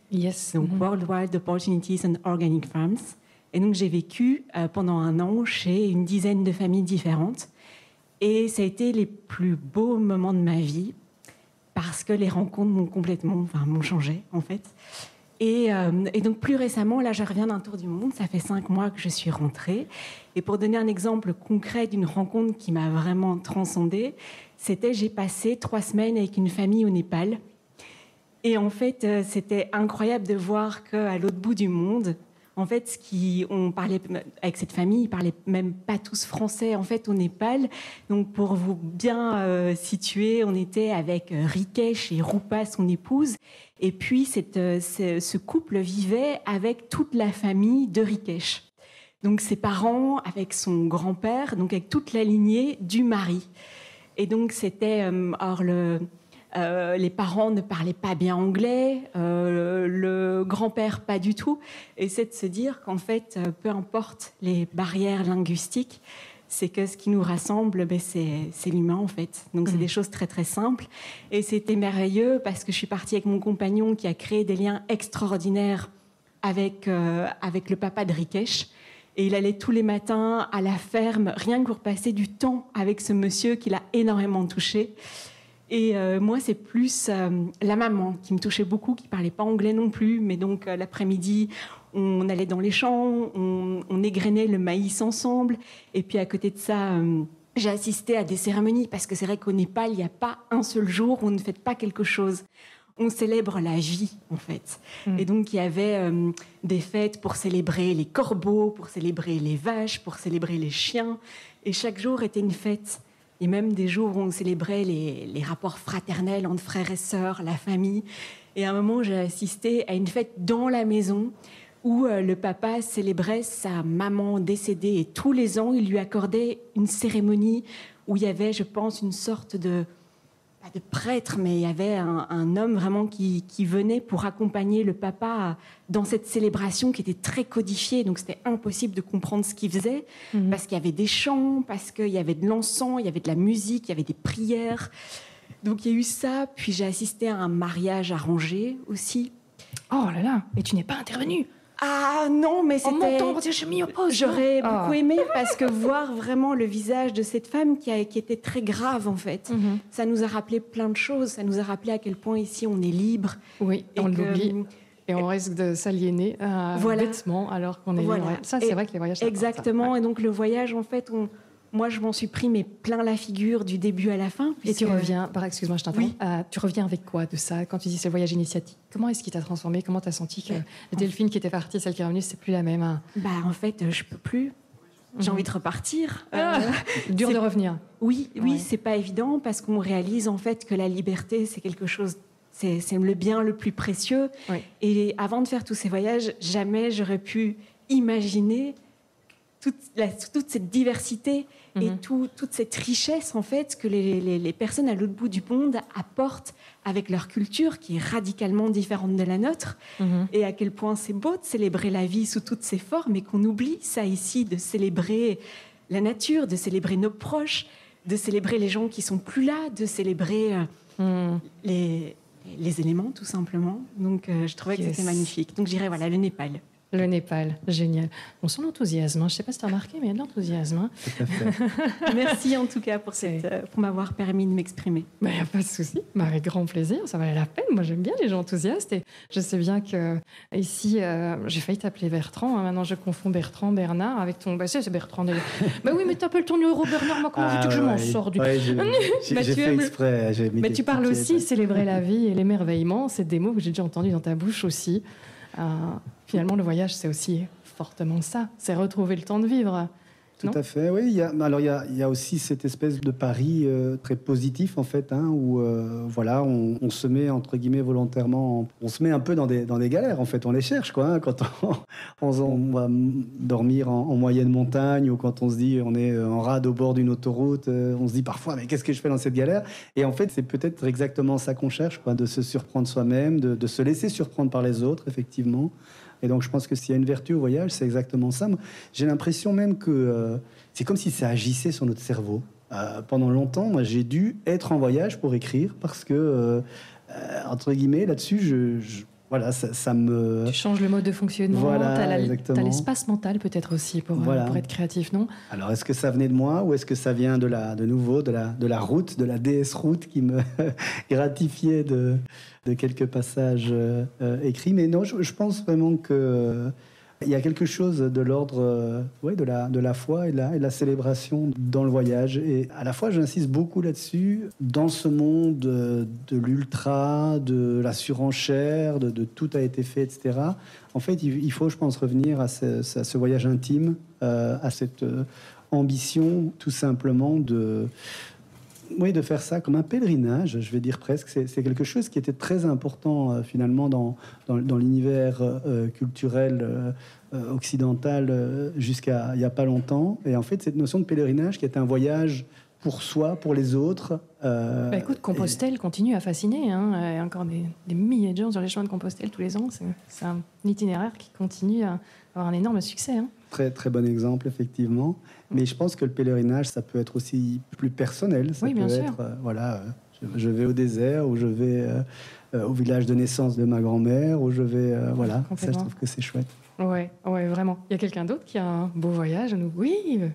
Yes. Donc, Mhm. Worldwide Opportunities and Organic Farms. Et donc, j'ai vécu euh, pendant un an chez une dizaine de familles différentes. Et ça a été les plus beaux moments de ma vie parce que les rencontres m'ont complètement, enfin, m'ont changé, en fait. Et, euh, et donc, plus récemment, là, je reviens d'un tour du monde. Ça fait cinq mois que je suis rentrée. Et pour donner un exemple concret d'une rencontre qui m'a vraiment transcendée, c'était, j'ai passé trois semaines avec une famille au Népal. Et en fait, euh, c'était incroyable de voir qu'à l'autre bout du monde, en fait, ce qui, on parlait avec cette famille, ils parlaient même pas tous français, en fait, au Népal. Donc, pour vous bien euh, situer, on était avec Rikesh et Rupa, son épouse. Et puis, cette, euh, ce, ce couple vivait avec toute la famille de Rikesh. Donc, ses parents, avec son grand-père, donc avec toute la lignée du mari. Et donc, c'était... Euh, alors, le... Euh, les parents ne parlaient pas bien anglais, euh, le grand-père pas du tout. Et c'est de se dire qu'en fait, euh, peu importe les barrières linguistiques, c'est que ce qui nous rassemble, ben, c'est, c'est l'humain en fait. Donc c'est mmh. des choses très très simples. Et c'était merveilleux parce que je suis partie avec mon compagnon qui a créé des liens extraordinaires avec, euh, avec le papa de Rikesh. Et il allait tous les matins à la ferme, rien que pour passer du temps avec ce monsieur qui l'a énormément touché. Et euh, moi, c'est plus euh, la maman qui me touchait beaucoup, qui ne parlait pas anglais non plus. Mais donc, euh, l'après-midi, on allait dans les champs, on, on égrenait le maïs ensemble. Et puis, à côté de ça, euh, j'ai assisté à des cérémonies. Parce que c'est vrai qu'au Népal, il n'y a pas un seul jour où on ne fait pas quelque chose. On célèbre la vie, en fait. Mmh. Et donc, il y avait euh, des fêtes pour célébrer les corbeaux, pour célébrer les vaches, pour célébrer les chiens. Et chaque jour était une fête. Et même des jours où on célébrait les, les rapports fraternels entre frères et sœurs, la famille. Et à un moment, j'ai assisté à une fête dans la maison où euh, le papa célébrait sa maman décédée. Et tous les ans, il lui accordait une cérémonie où il y avait, je pense, une sorte de... pas de prêtre, mais il y avait un, un homme vraiment qui, qui venait pour accompagner le papa dans cette célébration qui était très codifiée. Donc, c'était impossible de comprendre ce qu'il faisait mmh. parce qu'il y avait des chants, parce qu'il y avait de l'encens, il y avait de la musique, il y avait des prières. Donc, il y a eu ça. Puis, j'ai assisté à un mariage arrangé aussi. Oh là là, mais tu n'es pas intervenue. Ah non, mais c'était... En montant, je m'y oppose. J'aurais oh. beaucoup aimé parce que voir vraiment le visage de cette femme qui, a, qui était très grave en fait, mm-hmm. ça nous a rappelé plein de choses. Ça nous a rappelé à quel point ici on est libre. Oui, et on que... l'oublie. Et on risque de s'aliéner euh, voilà. bêtement alors qu'on est voilà. libre. Ça, c'est et vrai que les voyages... Exactement. Ça. Et donc le voyage, en fait, on... moi, je m'en suis pris mais plein la figure du début à la fin. Puisque... Et tu reviens, par excuse-moi, je t'interromps. Oui. Euh, tu reviens avec quoi de ça quand tu dis c'est le voyage initiatique? Comment est-ce qu'il t'a transformé? Comment t'as senti que la Delphine qui était partie, celle qui est revenue, c'est plus la même? Hein? Bah, en fait, je peux plus. J'ai mmh. envie de repartir. Ah, euh, dur c'est... de revenir. Oui, oui, ouais. c'est pas évident parce qu'on réalise en fait que la liberté, c'est quelque chose. C'est, c'est le bien le plus précieux. Oui. Et avant de faire tous ces voyages, jamais j'aurais pu imaginer toute, la, toute cette diversité mm-hmm. et tout, toute cette richesse en fait que les, les, les personnes à l'autre bout du monde apportent avec leur culture qui est radicalement différente de la nôtre. Mm-hmm. Et à quel point c'est beau de célébrer la vie sous toutes ses formes et qu'on oublie ça ici, de célébrer la nature, de célébrer nos proches, de célébrer les gens qui sont plus là, de célébrer euh, mm. les... les éléments, tout simplement. Donc, euh, je trouvais yes. que c'était magnifique. Donc, je dirais, voilà, le Népal. Le Népal, génial. On sent l'enthousiasme. Hein. Je ne sais pas si tu as remarqué, mais il y a de l'enthousiasme. Hein. Tout à fait. Merci, en tout cas, pour, cette, euh, pour m'avoir permis de m'exprimer. Il n'y a pas de souci. Bah, avec grand plaisir. Ça valait la peine. Moi, j'aime bien les gens enthousiastes. Et je sais bien que ici, euh, j'ai failli t'appeler Bertrand. Hein. Maintenant, je confonds Bertrand, Bernard avec ton... Bah, c'est, c'est Bertrand. Des... bah oui, mais tu appelles ton numéro Bernard. Moi, comment ah, veux-tu que ouais, je m'en ouais. sors du... ouais, j'ai, j'ai, bah, j'ai fait exprès. J'ai mais tu parles aussi célébrer la vie et l'émerveillement. C'est des mots que j'ai déjà entendus dans ta bouche aussi. Euh, finalement, le voyage, c'est aussi fortement ça. C'est retrouver le temps de vivre. Tout non à fait, oui. Il y a, alors, il y a, il y a aussi cette espèce de pari euh, très positif, en fait, hein, où euh, voilà, on, on se met, entre guillemets, volontairement... On se met un peu dans des, dans des galères, en fait. On les cherche, quoi. Hein, quand on, on, on va dormir en, en moyenne montagne ou quand on se dit on est en rade au bord d'une autoroute, euh, on se dit parfois, mais qu'est-ce que je fais dans cette galère? Et en fait, c'est peut-être exactement ça qu'on cherche, quoi, de se surprendre soi-même, de, de se laisser surprendre par les autres, effectivement. Et donc, je pense que s'il y a une vertu au voyage, c'est exactement ça. J'ai l'impression même que euh, c'est comme si ça agissait sur notre cerveau. Euh, pendant longtemps, moi, j'ai dû être en voyage pour écrire parce que, euh, euh, entre guillemets, là-dessus, je, je, voilà, ça, ça me... Tu changes le mode de fonctionnement, Voilà, tu as exactement. l'espace mental peut-être aussi pour, Voilà. pour être créatif, non? Alors, est-ce que ça venait de moi ou est-ce que ça vient de, la, de nouveau de la, de la route, de la déesse route qui me gratifiait de, de quelques passages euh, écrits? Mais non, je, je pense vraiment que... Euh, il y a quelque chose de l'ordre euh, ouais, de, la, de la foi et de la, et de la célébration dans le voyage. Et à la fois, j'insiste beaucoup là-dessus, dans ce monde de, de l'ultra, de la surenchère, de, de tout a été fait, et cetera. En fait, il, il faut, je pense, revenir à ce, à ce voyage intime, euh, à cette euh, ambition, tout simplement, de... Oui, de faire ça comme un pèlerinage, je vais dire presque. C'est, c'est quelque chose qui était très important euh, finalement dans, dans, dans l'univers euh, culturel euh, occidental euh, jusqu'à il n'y a pas longtemps. Et en fait, cette notion de pèlerinage qui est un voyage pour soi, pour les autres. Euh, bah écoute, Compostelle et... continue à fasciner. Hein. Il y a encore des, des milliers de gens sur les chemins de Compostelle tous les ans. C'est, c'est un itinéraire qui continue à avoir un énorme succès. Hein. Très, très bon exemple, effectivement. Mais je pense que le pèlerinage, ça peut être aussi plus personnel. Ça oui, peut bien être, sûr. Euh, voilà, euh, je, je vais au désert, ou je vais euh, euh, au village de naissance de ma grand-mère, ou je vais... Euh, voilà, ça, je trouve que c'est chouette. Ouais, ouais, vraiment. Il y a quelqu'un d'autre qui a un beau voyage. Nous, oui,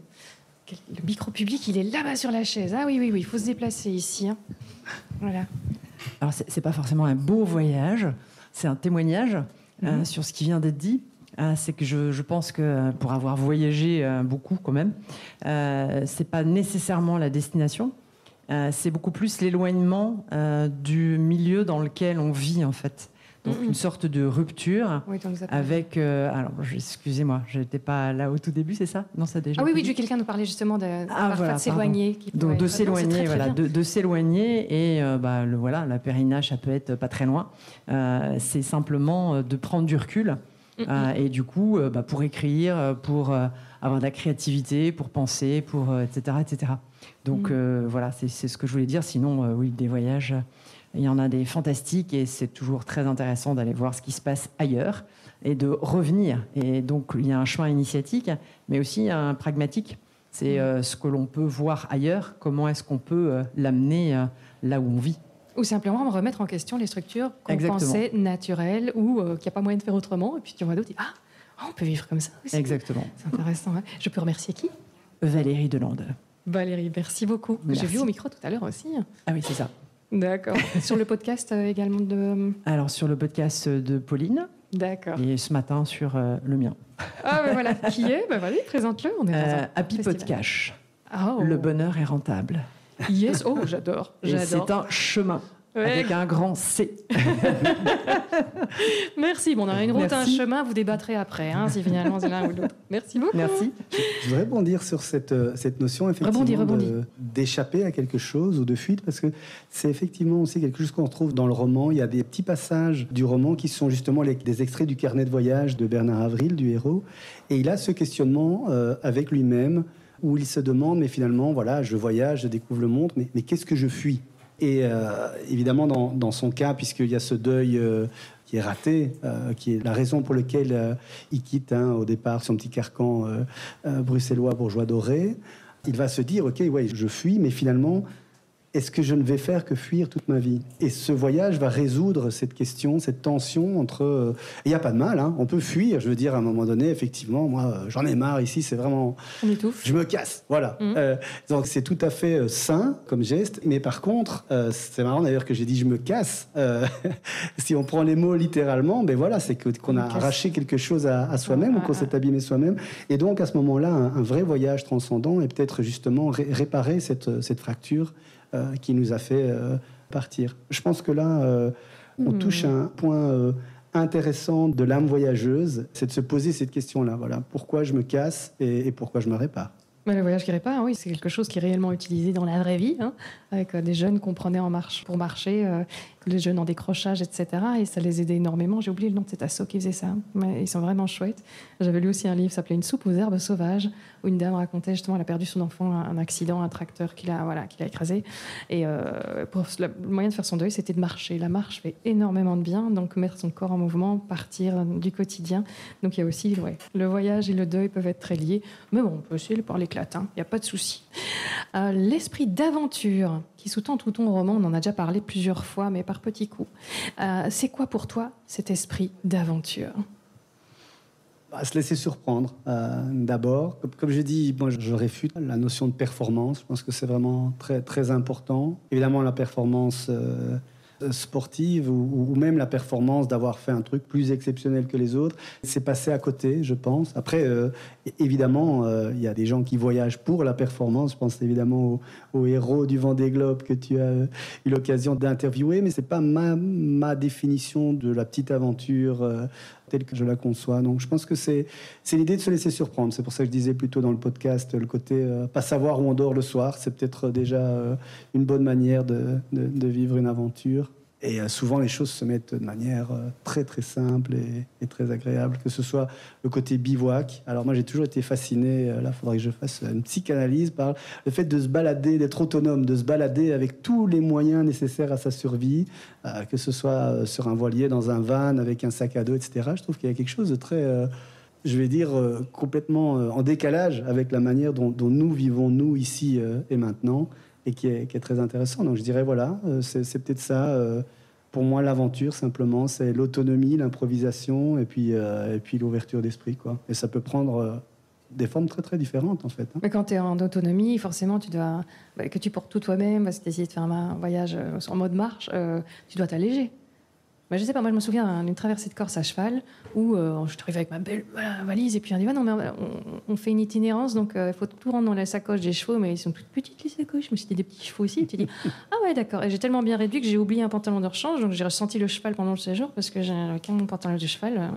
le micro-public, il est là-bas sur la chaise. Ah oui, oui, oui, il faut se déplacer ici. Hein. Voilà. Alors, c'est, c'est pas forcément un beau voyage, c'est un témoignage mm-hmm. euh, sur ce qui vient d'être dit. Euh, c'est que je, je pense que pour avoir voyagé euh, beaucoup quand même, euh, c'est pas nécessairement la destination, euh, c'est beaucoup plus l'éloignement euh, du milieu dans lequel on vit en fait. Donc mm-hmm. une sorte de rupture oui, avec. Euh, alors, excusez-moi, je n'étais pas là au tout début, c'est ça? Non, ça déjà. Ah oui, oui, quelqu'un nous parlait justement de, ah, voilà, de s'éloigner. Qui Donc de s'éloigner, très, très voilà, de, de s'éloigner et euh, bah, le voilà, la pèlerinage, ça peut être pas très loin. Euh, c'est simplement de prendre du recul. Euh, et du coup, euh, bah, pour écrire, pour euh, avoir de la créativité, pour penser, pour euh, et cetera, et cetera. Donc euh, voilà, c'est, c'est ce que je voulais dire. Sinon, euh, oui, des voyages, il y en a des fantastiques et c'est toujours très intéressant d'aller voir ce qui se passe ailleurs et de revenir. Et donc, il y a un chemin initiatique, mais aussi un pragmatique. C'est euh, ce que l'on peut voir ailleurs. Comment est-ce qu'on peut euh, l'amener euh, là où on vit? Ou simplement remettre en question les structures qu'on Exactement. pensait naturelles ou euh, qu'il n'y a pas moyen de faire autrement. Et puis tu vois d'autres, ah, oh, on peut vivre comme ça aussi. Exactement. C'est intéressant. Hein. Je peux remercier qui? Valérie Delande. Valérie, merci beaucoup. Merci. J'ai vu au micro tout à l'heure aussi. Ah oui, c'est ça. D'accord. Sur le podcast euh, également de... Alors sur le podcast de Pauline. D'accord. Et ce matin sur euh, le mien. Ah ben voilà, qui est? Ben voilà, présente-le. On est dans euh, un Happy festival. Podcast. Oh. Le bonheur est rentable. Yes, oh j'adore, j'adore. Et c'est un chemin ouais. avec un grand C. Merci. Bon, on a une route, Merci. un chemin. Vous débattrez après, hein, si finalement c'est l'un ou l'autre. Merci beaucoup. Merci. Je voudrais rebondir sur cette, cette notion effectivement rebondis, rebondis. De, d'échapper à quelque chose ou de fuite, parce que c'est effectivement aussi quelque chose qu'on retrouve dans le roman. Il y a des petits passages du roman qui sont justement les, des extraits du carnet de voyage de Bernard Avril, du héros, et il a ce questionnement euh, avec lui-même où il se demande, mais finalement, voilà, je voyage, je découvre le monde, mais, mais qu'est-ce que je fuis? Et euh, évidemment, dans, dans son cas, puisqu'il y a ce deuil euh, qui est raté, euh, qui est la raison pour laquelle euh, il quitte hein, au départ son petit carcan euh, euh, bruxellois bourgeois doré, il va se dire, ok, ouais, je fuis, mais finalement, est-ce que je ne vais faire que fuir toute ma vie? Et ce voyage va résoudre cette question, cette tension entre... Il n'y a pas de mal, hein, on peut fuir. Je veux dire, à un moment donné, effectivement, moi, j'en ai marre ici, c'est vraiment... On étouffe. Je me casse, voilà. Mmh. Euh, donc, c'est tout à fait euh, sain comme geste. Mais par contre, euh, c'est marrant d'ailleurs que j'ai dit « je me casse euh, ». Si on prend les mots littéralement, ben voilà, c'est que, qu'on a arraché quelque chose à, à soi-même ah, ou qu'on ah, s'est abîmé soi-même. Et donc, à ce moment-là, un, un vrai voyage transcendant est peut-être justement ré- réparer cette, cette fracture Euh, qui nous a fait euh, partir. Je pense que là, euh, on mmh. touche à un point euh, intéressant de l'âme voyageuse, c'est de se poser cette question-là. Voilà, pourquoi je me casse et, et pourquoi je me répare? Mais le voyage qui répare, oui, c'est quelque chose qui est réellement utilisé dans la vraie vie, hein, avec euh, des jeunes qu'on prenait en marche pour marcher, euh, les jeunes en décrochage, et cetera. Et ça les aidait énormément. J'ai oublié le nom de cet asso qui faisait ça, mais ils sont vraiment chouettes. J'avais lu aussi un livre qui s'appelait Une soupe aux herbes sauvages, où une dame racontait justement, elle a perdu son enfant, un accident, un tracteur qui l'a, voilà, qui l'a écrasé. Et euh, pour, le moyen de faire son deuil, c'était de marcher. La marche fait énormément de bien, donc mettre son corps en mouvement, partir du quotidien. Donc il y a aussi, ouais, le voyage et le deuil peuvent être très liés, mais bon, on peut aussi parler. Il n'y a pas de souci. Euh, l'esprit d'aventure qui sous-tend tout ton roman, on en a déjà parlé plusieurs fois, mais par petits coups. Euh, c'est quoi pour toi cet esprit d'aventure ? À se laisser surprendre, euh, d'abord. Comme, comme je dis, moi, je, je réfute la notion de performance. Je pense que c'est vraiment très, très important. Évidemment, la performance euh, sportive ou, ou même la performance d'avoir fait un truc plus exceptionnel que les autres, c'est passé à côté, je pense. Après, euh, évidemment, euh, il y a des gens qui voyagent pour la performance. Je pense évidemment au, au héros du Vendée Globe que tu as eu l'occasion d'interviewer, mais c'est pas ma, ma définition de la petite aventure euh, telle que je la conçois. Donc je pense que c'est, c'est l'idée de se laisser surprendre. C'est pour ça que je disais plutôt dans le podcast le côté euh, pas savoir où on dort le soir. C'est peut-être déjà euh, une bonne manière de, de, de vivre une aventure. Et euh, souvent les choses se mettent de manière euh, très très simple et, et très agréable, que ce soit le côté bivouac. Alors moi j'ai toujours été fasciné, euh, là il faudrait que je fasse une psychanalyse, par le fait de se balader, d'être autonome, de se balader avec tous les moyens nécessaires à sa survie, euh, que ce soit euh, sur un voilier, dans un van, avec un sac à dos, et cetera. Je trouve qu'il y a quelque chose de très, euh, je vais dire, euh, complètement euh, en décalage avec la manière dont, dont nous vivons, nous, ici euh, et maintenant, et qui est, qui est très intéressant. Donc je dirais, voilà, euh, c'est, c'est peut-être ça. Euh, pour moi, l'aventure, simplement, c'est l'autonomie, l'improvisation et puis, euh, et puis l'ouverture d'esprit, quoi. Et ça peut prendre euh, des formes très, très différentes, en fait. Hein. Mais quand tu es en autonomie, forcément, tu dois, bah, que tu portes tout toi-même, parce que tu essayes de faire un voyage euh, en mode marche, euh, tu dois t'alléger. Bah, je sais pas, moi je me souviens d'une traversée de Corse à cheval où euh, je suis arrivée avec ma belle voilà, valise et puis on dit bah, non mais on, on fait une itinérance donc il euh, faut tout rendre dans la sacoche des chevaux mais ils sont toutes petites les sacoches. Je me suis dit des petits chevaux aussi. Et tu dis ah ouais d'accord. Et j'ai tellement bien réduit que j'ai oublié un pantalon de rechange donc j'ai ressenti le cheval pendant le séjour parce que j'ai qu'un mon pantalon de cheval.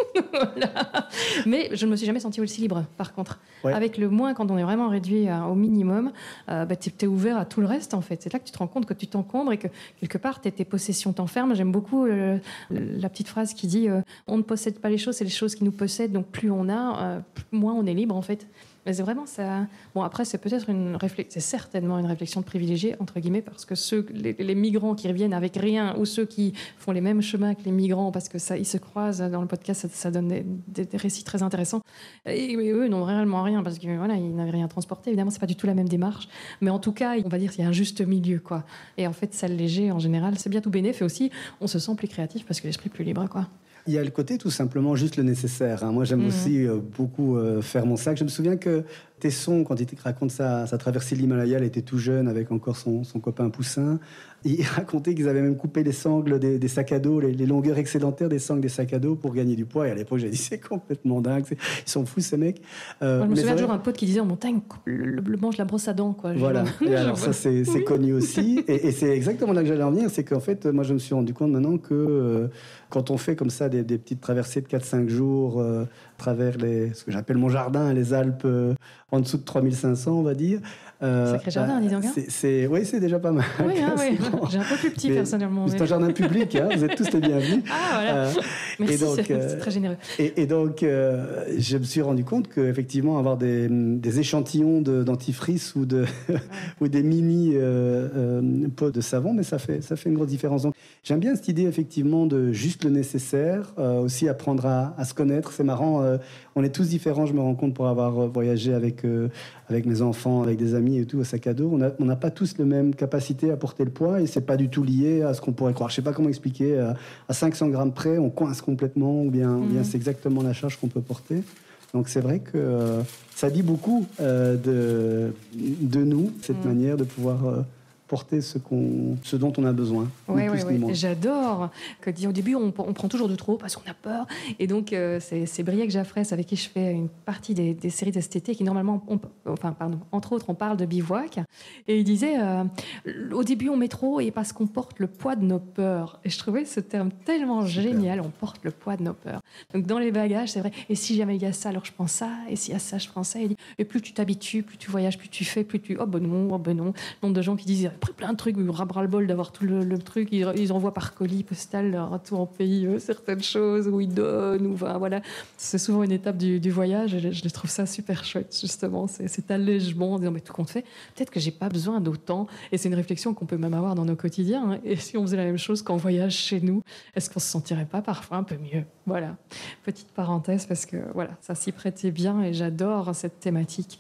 Voilà. Mais je ne me suis jamais sentie aussi libre par contre. Ouais. Avec le moins quand on est vraiment réduit à, au minimum, euh, bah, tu es ouvert à tout le reste en fait. C'est là que tu te rends compte que tu t'encombres et que quelque part tes possessions t'enferment. J'aime beaucoup euh, la petite phrase qui dit euh, on ne possède pas les choses, c'est les choses qui nous possèdent, donc plus on a, euh, moins on est libre en fait. Mais c'est vraiment ça. Bon après c'est peut-être une réflexion, c'est certainement une réflexion de privilégié entre guillemets parce que ceux, les, les migrants qui reviennent avec rien ou ceux qui font les mêmes chemins que les migrants parce que ça ils se croisent dans le podcast, ça, ça donne des, des, des récits très intéressants. Et, et eux n'ont réellement rien parce que voilà ils n'avaient rien transporté. Évidemment c'est pas du tout la même démarche, mais en tout cas on va dire qu'il y a un juste milieu quoi. Et en fait s'alléger en général c'est bien tout bénéf et aussi on se sent plus créatif parce que l'esprit est plus libre quoi. Il y a le côté tout simplement juste le nécessaire. Hein. Moi, j'aime mmh. aussi euh, beaucoup euh, faire mon sac. Je me souviens que Tesson, quand il raconte sa, sa traversée de l'Himalaya, il était tout jeune avec encore son, son copain Poussin. Il racontait qu'ils avaient même coupé les sangles des, des sacs à dos, les, les longueurs excédentaires des sangles des sacs à dos pour gagner du poids. Et à l'époque, j'ai dit c'est complètement dingue. C'est, ils sont fous ces mecs. Euh, Moi, je me souviens toujours un pote qui disait en montagne le, le mange la brosse à dents quoi. Voilà. Et alors ça c'est, c'est connu aussi. Et, et c'est exactement là que j'allais en venir, c'est qu'en fait, moi je me suis rendu compte maintenant que euh, quand on fait comme ça des, des petites traversées de quatre cinq jours euh, à travers les, ce que j'appelle mon jardin, les Alpes euh, en dessous de trois mille cinq cents, on va dire. Euh, Sacré jardin, bah, dis donc. Hein. C'est, c'est, oui, c'est déjà pas mal. Oui, hein, oui. J'ai un peu plus petit, mais, personnellement. C'est mais... un jardin public, hein, vous êtes tous les bienvenus. Ah, voilà. Euh, Merci, et donc, c'est, euh, c'est très généreux. Et, et donc, euh, je me suis rendu compte qu'effectivement, avoir des, des échantillons de, dentifrice ou, de, ouais. ou des mini euh, euh, pots de savon, mais ça fait, ça fait une grosse différence. Donc, j'aime bien cette idée, effectivement, de juste le nécessaire, euh, aussi apprendre à, à se connaître. C'est marrant, euh, on est tous différents, je me rends compte, pour avoir voyagé avec, euh, avec mes enfants, avec des amis et tout, au sac à dos. On n'a pas tous la même capacité à porter le poids et c'est pas du tout lié à ce qu'on pourrait croire. Je sais pas comment expliquer. À, à cinq cents grammes près, on coince complètement ou bien, mmh. ou bien c'est exactement la charge qu'on peut porter. Donc c'est vrai que euh, ça dit beaucoup euh, de, de nous, cette mmh. manière de pouvoir... Euh, porter ce, qu'on, ce dont on a besoin. Oui, oui, oui. J'adore que dit au début, on, on prend toujours de trop parce qu'on a peur. Et donc, euh, c'est, c'est Briac Jaffrès avec qui je fais une partie des, des séries de cet été qui, normalement, on, enfin, pardon, entre autres, on parle de bivouac. Et il disait, euh, au début, on met trop et parce qu'on porte le poids de nos peurs. Et je trouvais ce terme tellement Super. génial, on porte le poids de nos peurs. Donc, dans les bagages, c'est vrai, et si jamais il y a ça, alors je prends ça, et s'il y a ça, je prends ça. Et, et plus tu t'habitues, plus tu voyages, plus tu fais, plus tu... Oh ben non, oh ben non. Le nombre de gens qui disent... pris plein de trucs, ils ras le bol d'avoir tout le, le truc, ils, ils envoient par colis postal leur retour en pays euh, certaines choses où ils donnent, ou enfin, voilà. C'est souvent une étape du, du voyage et je, je trouve ça super chouette justement, c'est, cet allègement en disant mais tout compte fait, peut-être que j'ai pas besoin d'autant et c'est une réflexion qu'on peut même avoir dans nos quotidiens hein. Et si on faisait la même chose qu'en voyage chez nous, est-ce qu'on se sentirait pas parfois un peu mieux? Voilà, petite parenthèse parce que voilà, ça s'y prêtait bien et j'adore cette thématique.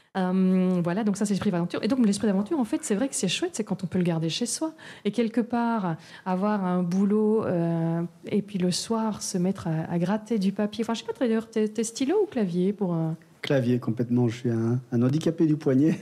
Euh, voilà, donc ça c'est l'esprit d'aventure. Et donc l'esprit d'aventure, en fait, c'est vrai que c'est chouette, c'est quand on peut le garder chez soi. Et quelque part, avoir un boulot euh, et puis le soir se mettre à, à gratter du papier. Enfin, je sais pas, d'ailleurs, t'es, t'es stylo ou clavier pour... Euh... Clavier, complètement. Je suis un, un handicapé du poignet.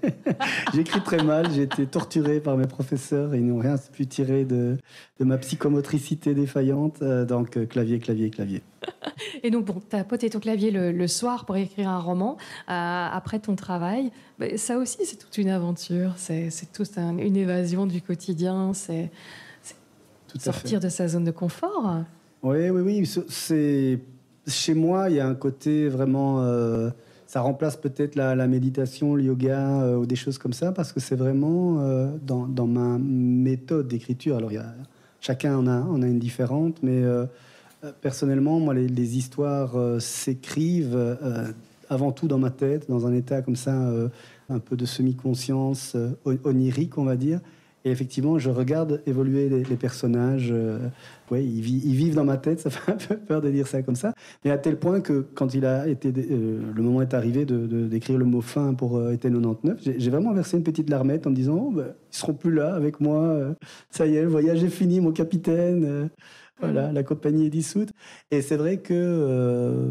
J'écris très mal. J'ai été torturé par mes professeurs et ils n'ont rien pu tirer de, de ma psychomotricité défaillante. Euh, donc, euh, clavier, clavier, clavier. Et donc, bon, tu as poté ton clavier le, le soir pour écrire un roman euh, après ton travail. Mais ça aussi, c'est toute une aventure. C'est, c'est toute un, une évasion du quotidien. C'est, c'est tout sortir de sa zone de confort. Oui, oui, oui. C'est... Chez moi, il y a un côté vraiment... Euh, ça remplace peut-être la, la méditation, le yoga euh, ou des choses comme ça, parce que c'est vraiment euh, dans, dans ma méthode d'écriture. Alors, il y a, chacun en a, en a une différente, mais euh, personnellement, moi, les, les histoires euh, s'écrivent euh, avant tout dans ma tête, dans un état comme ça, euh, un peu de semi-conscience, euh, onirique, on va dire. Et effectivement, je regarde évoluer les, les personnages. Euh, ouais, ils, vi- ils vivent dans ma tête, ça fait un peu peur de dire ça comme ça. Mais à tel point que quand il a été, euh, le moment est arrivé de, de, d'écrire le mot fin pour euh, été quatre-vingt-dix-neuf, j'ai, j'ai vraiment versé une petite larmette en me disant oh, bah, ils seront plus là avec moi. Euh, ça y est, le voyage est fini, mon capitaine. Euh, voilà, mmh. La compagnie est dissoute. Et c'est vrai que euh,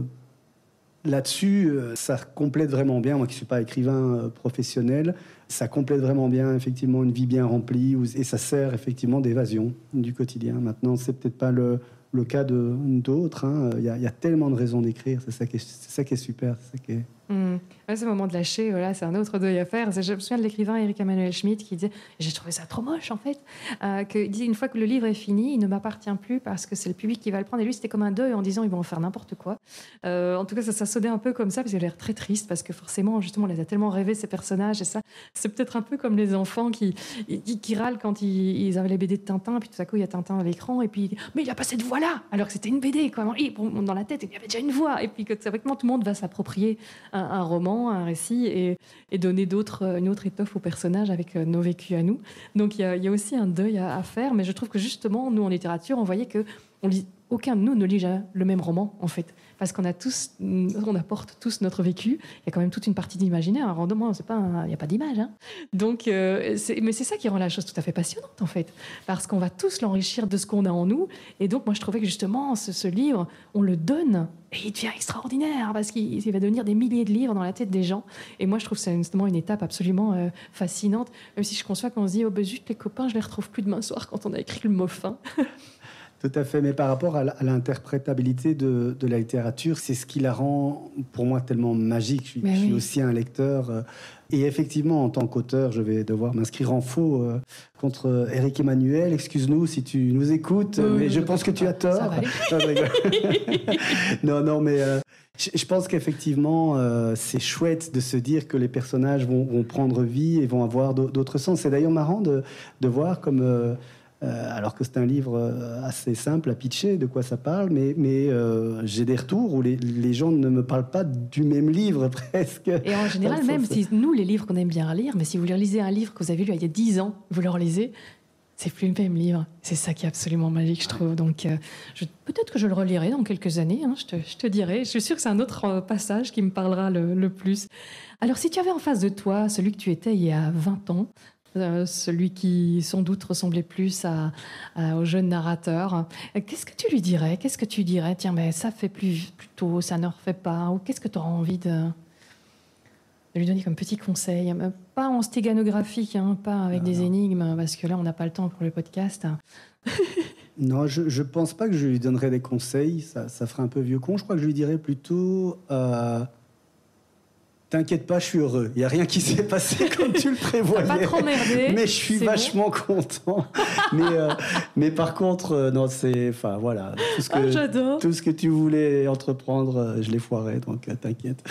là-dessus, ça complète vraiment bien. Moi qui ne suis pas écrivain professionnel, ça complète vraiment bien, effectivement, une vie bien remplie et ça sert effectivement d'évasion du quotidien. Maintenant, c'est peut-être pas le, le cas de, d'autres. Hein. Il y a, il y a tellement de raisons d'écrire. C'est ça qui est, c'est ça qui est super. C'est ça qui est... Mmh. Ouais, ce moment de lâcher, voilà, c'est un autre deuil à faire. Je me souviens de l'écrivain Eric Emmanuel Schmitt qui disait, j'ai trouvé ça trop moche en fait, euh, qu'il disait une fois que le livre est fini, il ne m'appartient plus parce que c'est le public qui va le prendre. Et lui, c'était comme un deuil en disant, ils vont en faire n'importe quoi. Euh, en tout cas, ça, ça sonnait un peu comme ça parce qu'il a l'air très triste parce que forcément, justement, on les a tellement rêvés ces personnages et ça, c'est peut-être un peu comme les enfants qui, qui, qui râlent quand ils, ils avaient les B D de Tintin, puis tout à coup il y a Tintin à l'écran et puis mais il a pas cette voix là, alors que c'était une B D quoi. Et dans la tête, il y avait déjà une voix et puis que c'est vrai que tout le monde va s'approprier un, un roman, un récit et, et donner d'autres, une autre étoffe aux personnages avec nos vécus à nous. Donc il y a, il y a aussi un deuil à, à faire, mais je trouve que justement, nous en littérature, on voyait que on lit, aucun de nous ne lit jamais le même roman, en fait. Parce qu'on a tous, on apporte tous notre vécu. Il y a quand même toute une partie d'imaginaire. Un roman, c'est pas un, il n'y a pas d'image. Hein. Donc, euh, c'est, mais c'est ça qui rend la chose tout à fait passionnante, en fait. Parce qu'on va tous l'enrichir de ce qu'on a en nous. Et donc, moi, je trouvais que justement, ce, ce livre, on le donne et il devient extraordinaire parce qu'il il va devenir des milliers de livres dans la tête des gens. Et moi, je trouve que c'est justement une étape absolument euh, fascinante. Même si je conçois qu'on se dit, oh, ben, zut, les copains, je les retrouve plus demain soir quand on a écrit le mot fin. Tout à fait, mais par rapport à l'interprétabilité de, de la littérature, c'est ce qui la rend, pour moi, tellement magique. Je suis, je suis oui. aussi un lecteur. Euh, et effectivement, en tant qu'auteur, je vais devoir m'inscrire en faux euh, contre Eric Emmanuel. Excuse-nous si tu nous écoutes, oui, mais je pense que tu as tort. non, non, mais euh, je, je pense qu'effectivement, euh, c'est chouette de se dire que les personnages vont, vont prendre vie et vont avoir d'autres sens. C'est d'ailleurs marrant de, de voir comme... Euh, Euh, alors que c'est un livre assez simple à pitcher, de quoi ça parle, mais, mais euh, j'ai des retours où les, les gens ne me parlent pas du même livre, presque. Et en général, même si nous, les livres qu'on aime bien lire, mais si vous lisez un livre que vous avez lu il y a dix ans, vous le relisez, c'est plus le même livre. C'est ça qui est absolument magique, je trouve. Donc, euh, je, peut-être que je le relirai dans quelques années, hein, je, te, je te dirai. Je suis sûre que c'est un autre passage qui me parlera le, le plus. Alors, si tu avais en face de toi celui que tu étais il y a vingt ans, Euh, celui qui sans doute ressemblait plus à, à, au jeune narrateur. Qu'est-ce que tu lui dirais ? Qu'est-ce que tu dirais ? Tiens, mais ça fait plus, plus tôt, ça ne refait pas. Ou qu'est-ce que tu auras envie de, de lui donner comme petit conseil ? Pas en stéganographique, hein, pas avec non, des non. énigmes, parce que là, on n'a pas le temps pour le podcast. Non, je ne pense pas que je lui donnerais des conseils. Ça, ça ferait un peu vieux con. Je crois que je lui dirais plutôt... Euh T'inquiète pas, je suis heureux. Il n'y a rien qui s'est passé comme tu le prévoyais. T'as pas trop merdé. Mais je suis vachement bon. content. mais, euh, mais par contre, euh, non, c'est... Enfin, voilà. Tout ce, que, ah, j'adore. tout ce que tu voulais entreprendre, euh, je l'ai foiré, donc euh, t'inquiète.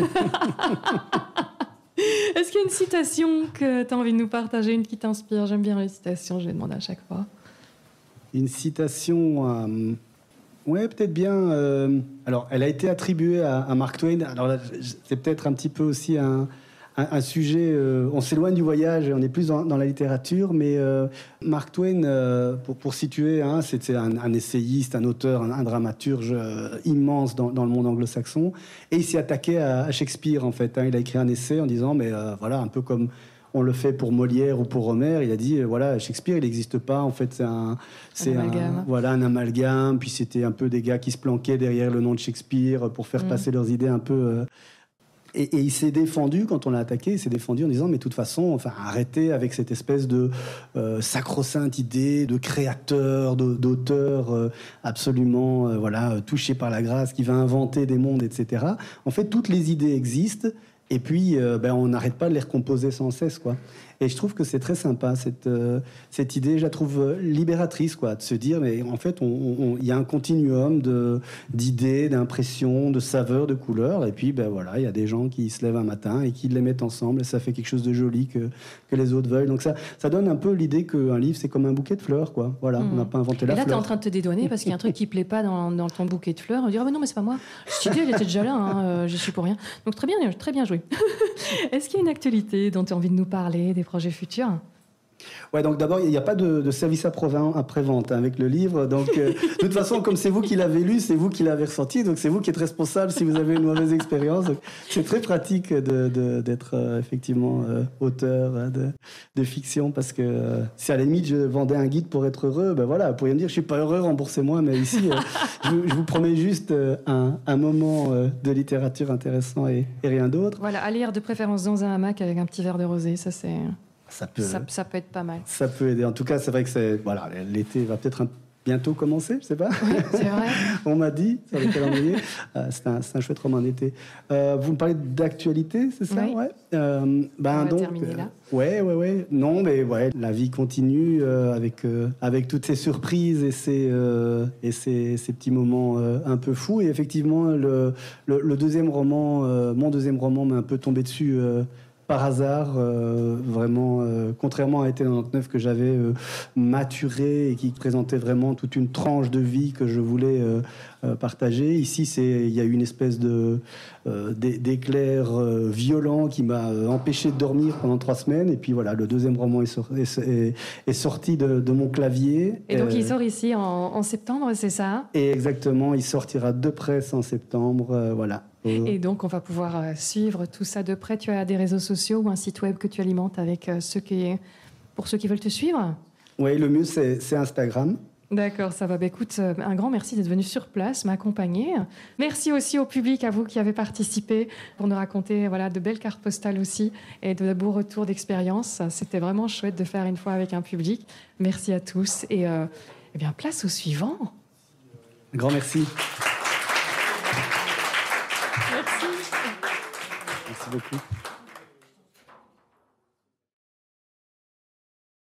Est-ce qu'il y a une citation que tu as envie de nous partager, une qui t'inspire ? J'aime bien les citations, je les demande à chaque fois. Une citation... Euh... Oui, peut-être bien. Euh, alors, elle a été attribuée à, à Mark Twain. Alors, là, c'est peut-être un petit peu aussi un, un, un sujet... Euh, on s'éloigne du voyage et on est plus dans, dans la littérature, mais euh, Mark Twain, euh, pour, pour situer, hein, c'était un, un essayiste, un auteur, un, un dramaturge euh, immense dans, dans le monde anglo-saxon, et il s'y attaquait à, à Shakespeare, en fait. Hein. Il a écrit un essai en disant, mais euh, voilà, un peu comme... on le fait pour Molière ou pour Homère. Il a dit, voilà, Shakespeare, il n'existe pas. En fait, c'est un, c'est un, un, amalgame. Voilà, un amalgame. Puis c'était un peu des gars qui se planquaient derrière le nom de Shakespeare pour faire mmh. passer leurs idées un peu. Euh... Et, et il s'est défendu, quand on l'a attaqué, il s'est défendu en disant, mais de toute façon, enfin, arrêtez avec cette espèce de euh, sacro-sainte idée de créateur, de, d'auteur euh, absolument, euh, voilà, touché par la grâce, qui va inventer des mondes, et cetera. En fait, toutes les idées existent. Et puis, euh, ben, on n'arrête pas de les recomposer sans cesse, quoi. Et je trouve que c'est très sympa, cette, euh, cette idée, je la trouve libératrice, quoi, de se dire, mais en fait, il on, on, y a un continuum de, d'idées, d'impressions, de saveurs, de couleurs, et puis, ben voilà, il y a des gens qui se lèvent un matin et qui les mettent ensemble, et ça fait quelque chose de joli que, que les autres veulent. Donc ça, ça donne un peu l'idée qu'un livre, c'est comme un bouquet de fleurs, quoi. Voilà, mmh. on n'a pas inventé la fleur. Et là, tu es en train de te dédouaner parce qu'il y a un truc qui ne plaît pas dans, dans ton bouquet de fleurs. On dirait, oh, mais non, mais c'est pas moi. Cette idée, elle était déjà là, hein, euh, j'y suis pour rien. Donc très bien, très bien joué. Est-ce qu'il y a une actualité dont tu as envie de nous parler, des projets futurs ? Ouais, donc d'abord, il n'y a pas de, de service après-vente hein, avec le livre. Donc, euh, de toute façon, comme c'est vous qui l'avez lu, c'est vous qui l'avez ressenti. Donc, c'est vous qui êtes responsable si vous avez une mauvaise expérience. Donc, c'est très pratique de, de, d'être euh, effectivement euh, auteur hein, de, de fiction parce que euh, si à la limite, je vendais un guide pour être heureux, ben voilà, vous pourriez me dire, je ne suis pas heureux, remboursez-moi. Mais ici, euh, je, je vous promets juste euh, un, un moment euh, de littérature intéressant et, et rien d'autre. Voilà, à lire de préférence dans un hamac avec un petit verre de rosé, ça c'est... Ça peut, ça, ça peut être pas mal. Ça peut aider. En tout cas, c'est vrai que c'est, voilà, l'été va peut-être un, bientôt commencer, je sais pas. Oui, c'est vrai. On m'a dit sur le calendrier. euh, c'est, un, c'est un chouette roman d'été. Euh, vous me parlez d'actualité, c'est ça? Oui. Ouais. Euh, ben, On va donc, terminer là. Euh, ouais, ouais, ouais. Non, mais ouais, la vie continue euh, avec, euh, avec toutes ces surprises et ces, euh, et ces, ces petits moments euh, un peu fous. Et effectivement, le, le, le deuxième roman, euh, mon deuxième roman m'est un peu tombé dessus euh, par hasard, euh, vraiment, euh, contrairement à Été quatre-vingt-dix-neuf que j'avais euh, maturé et qui présentait vraiment toute une tranche de vie que je voulais euh, euh, partager. Ici, c'est, il y a eu une espèce de, euh, d'éclair euh, violent qui m'a euh, empêché de dormir pendant trois semaines. Et puis voilà, le deuxième roman est, sor- est, est, est sorti de, de mon clavier. Et donc, euh, il sort ici en, en septembre, c'est ça? Et exactement, il sortira de presse en septembre, euh, voilà. Et donc, on va pouvoir euh, suivre tout ça de près. Tu as des réseaux sociaux ou un site web que tu alimentes avec euh, ceux qui, pour ceux qui veulent te suivre? Oui, le mieux, c'est, c'est Instagram. D'accord, ça va. Bah, écoute, euh, un grand merci d'être venu sur place, m'accompagner. Merci aussi au public, à vous qui avez participé, pour nous raconter voilà, de belles cartes postales aussi et de beaux retours d'expérience. C'était vraiment chouette de faire une fois avec un public. Merci à tous. Et euh, eh bien, place au suivant. Un grand merci. Merci. Merci beaucoup.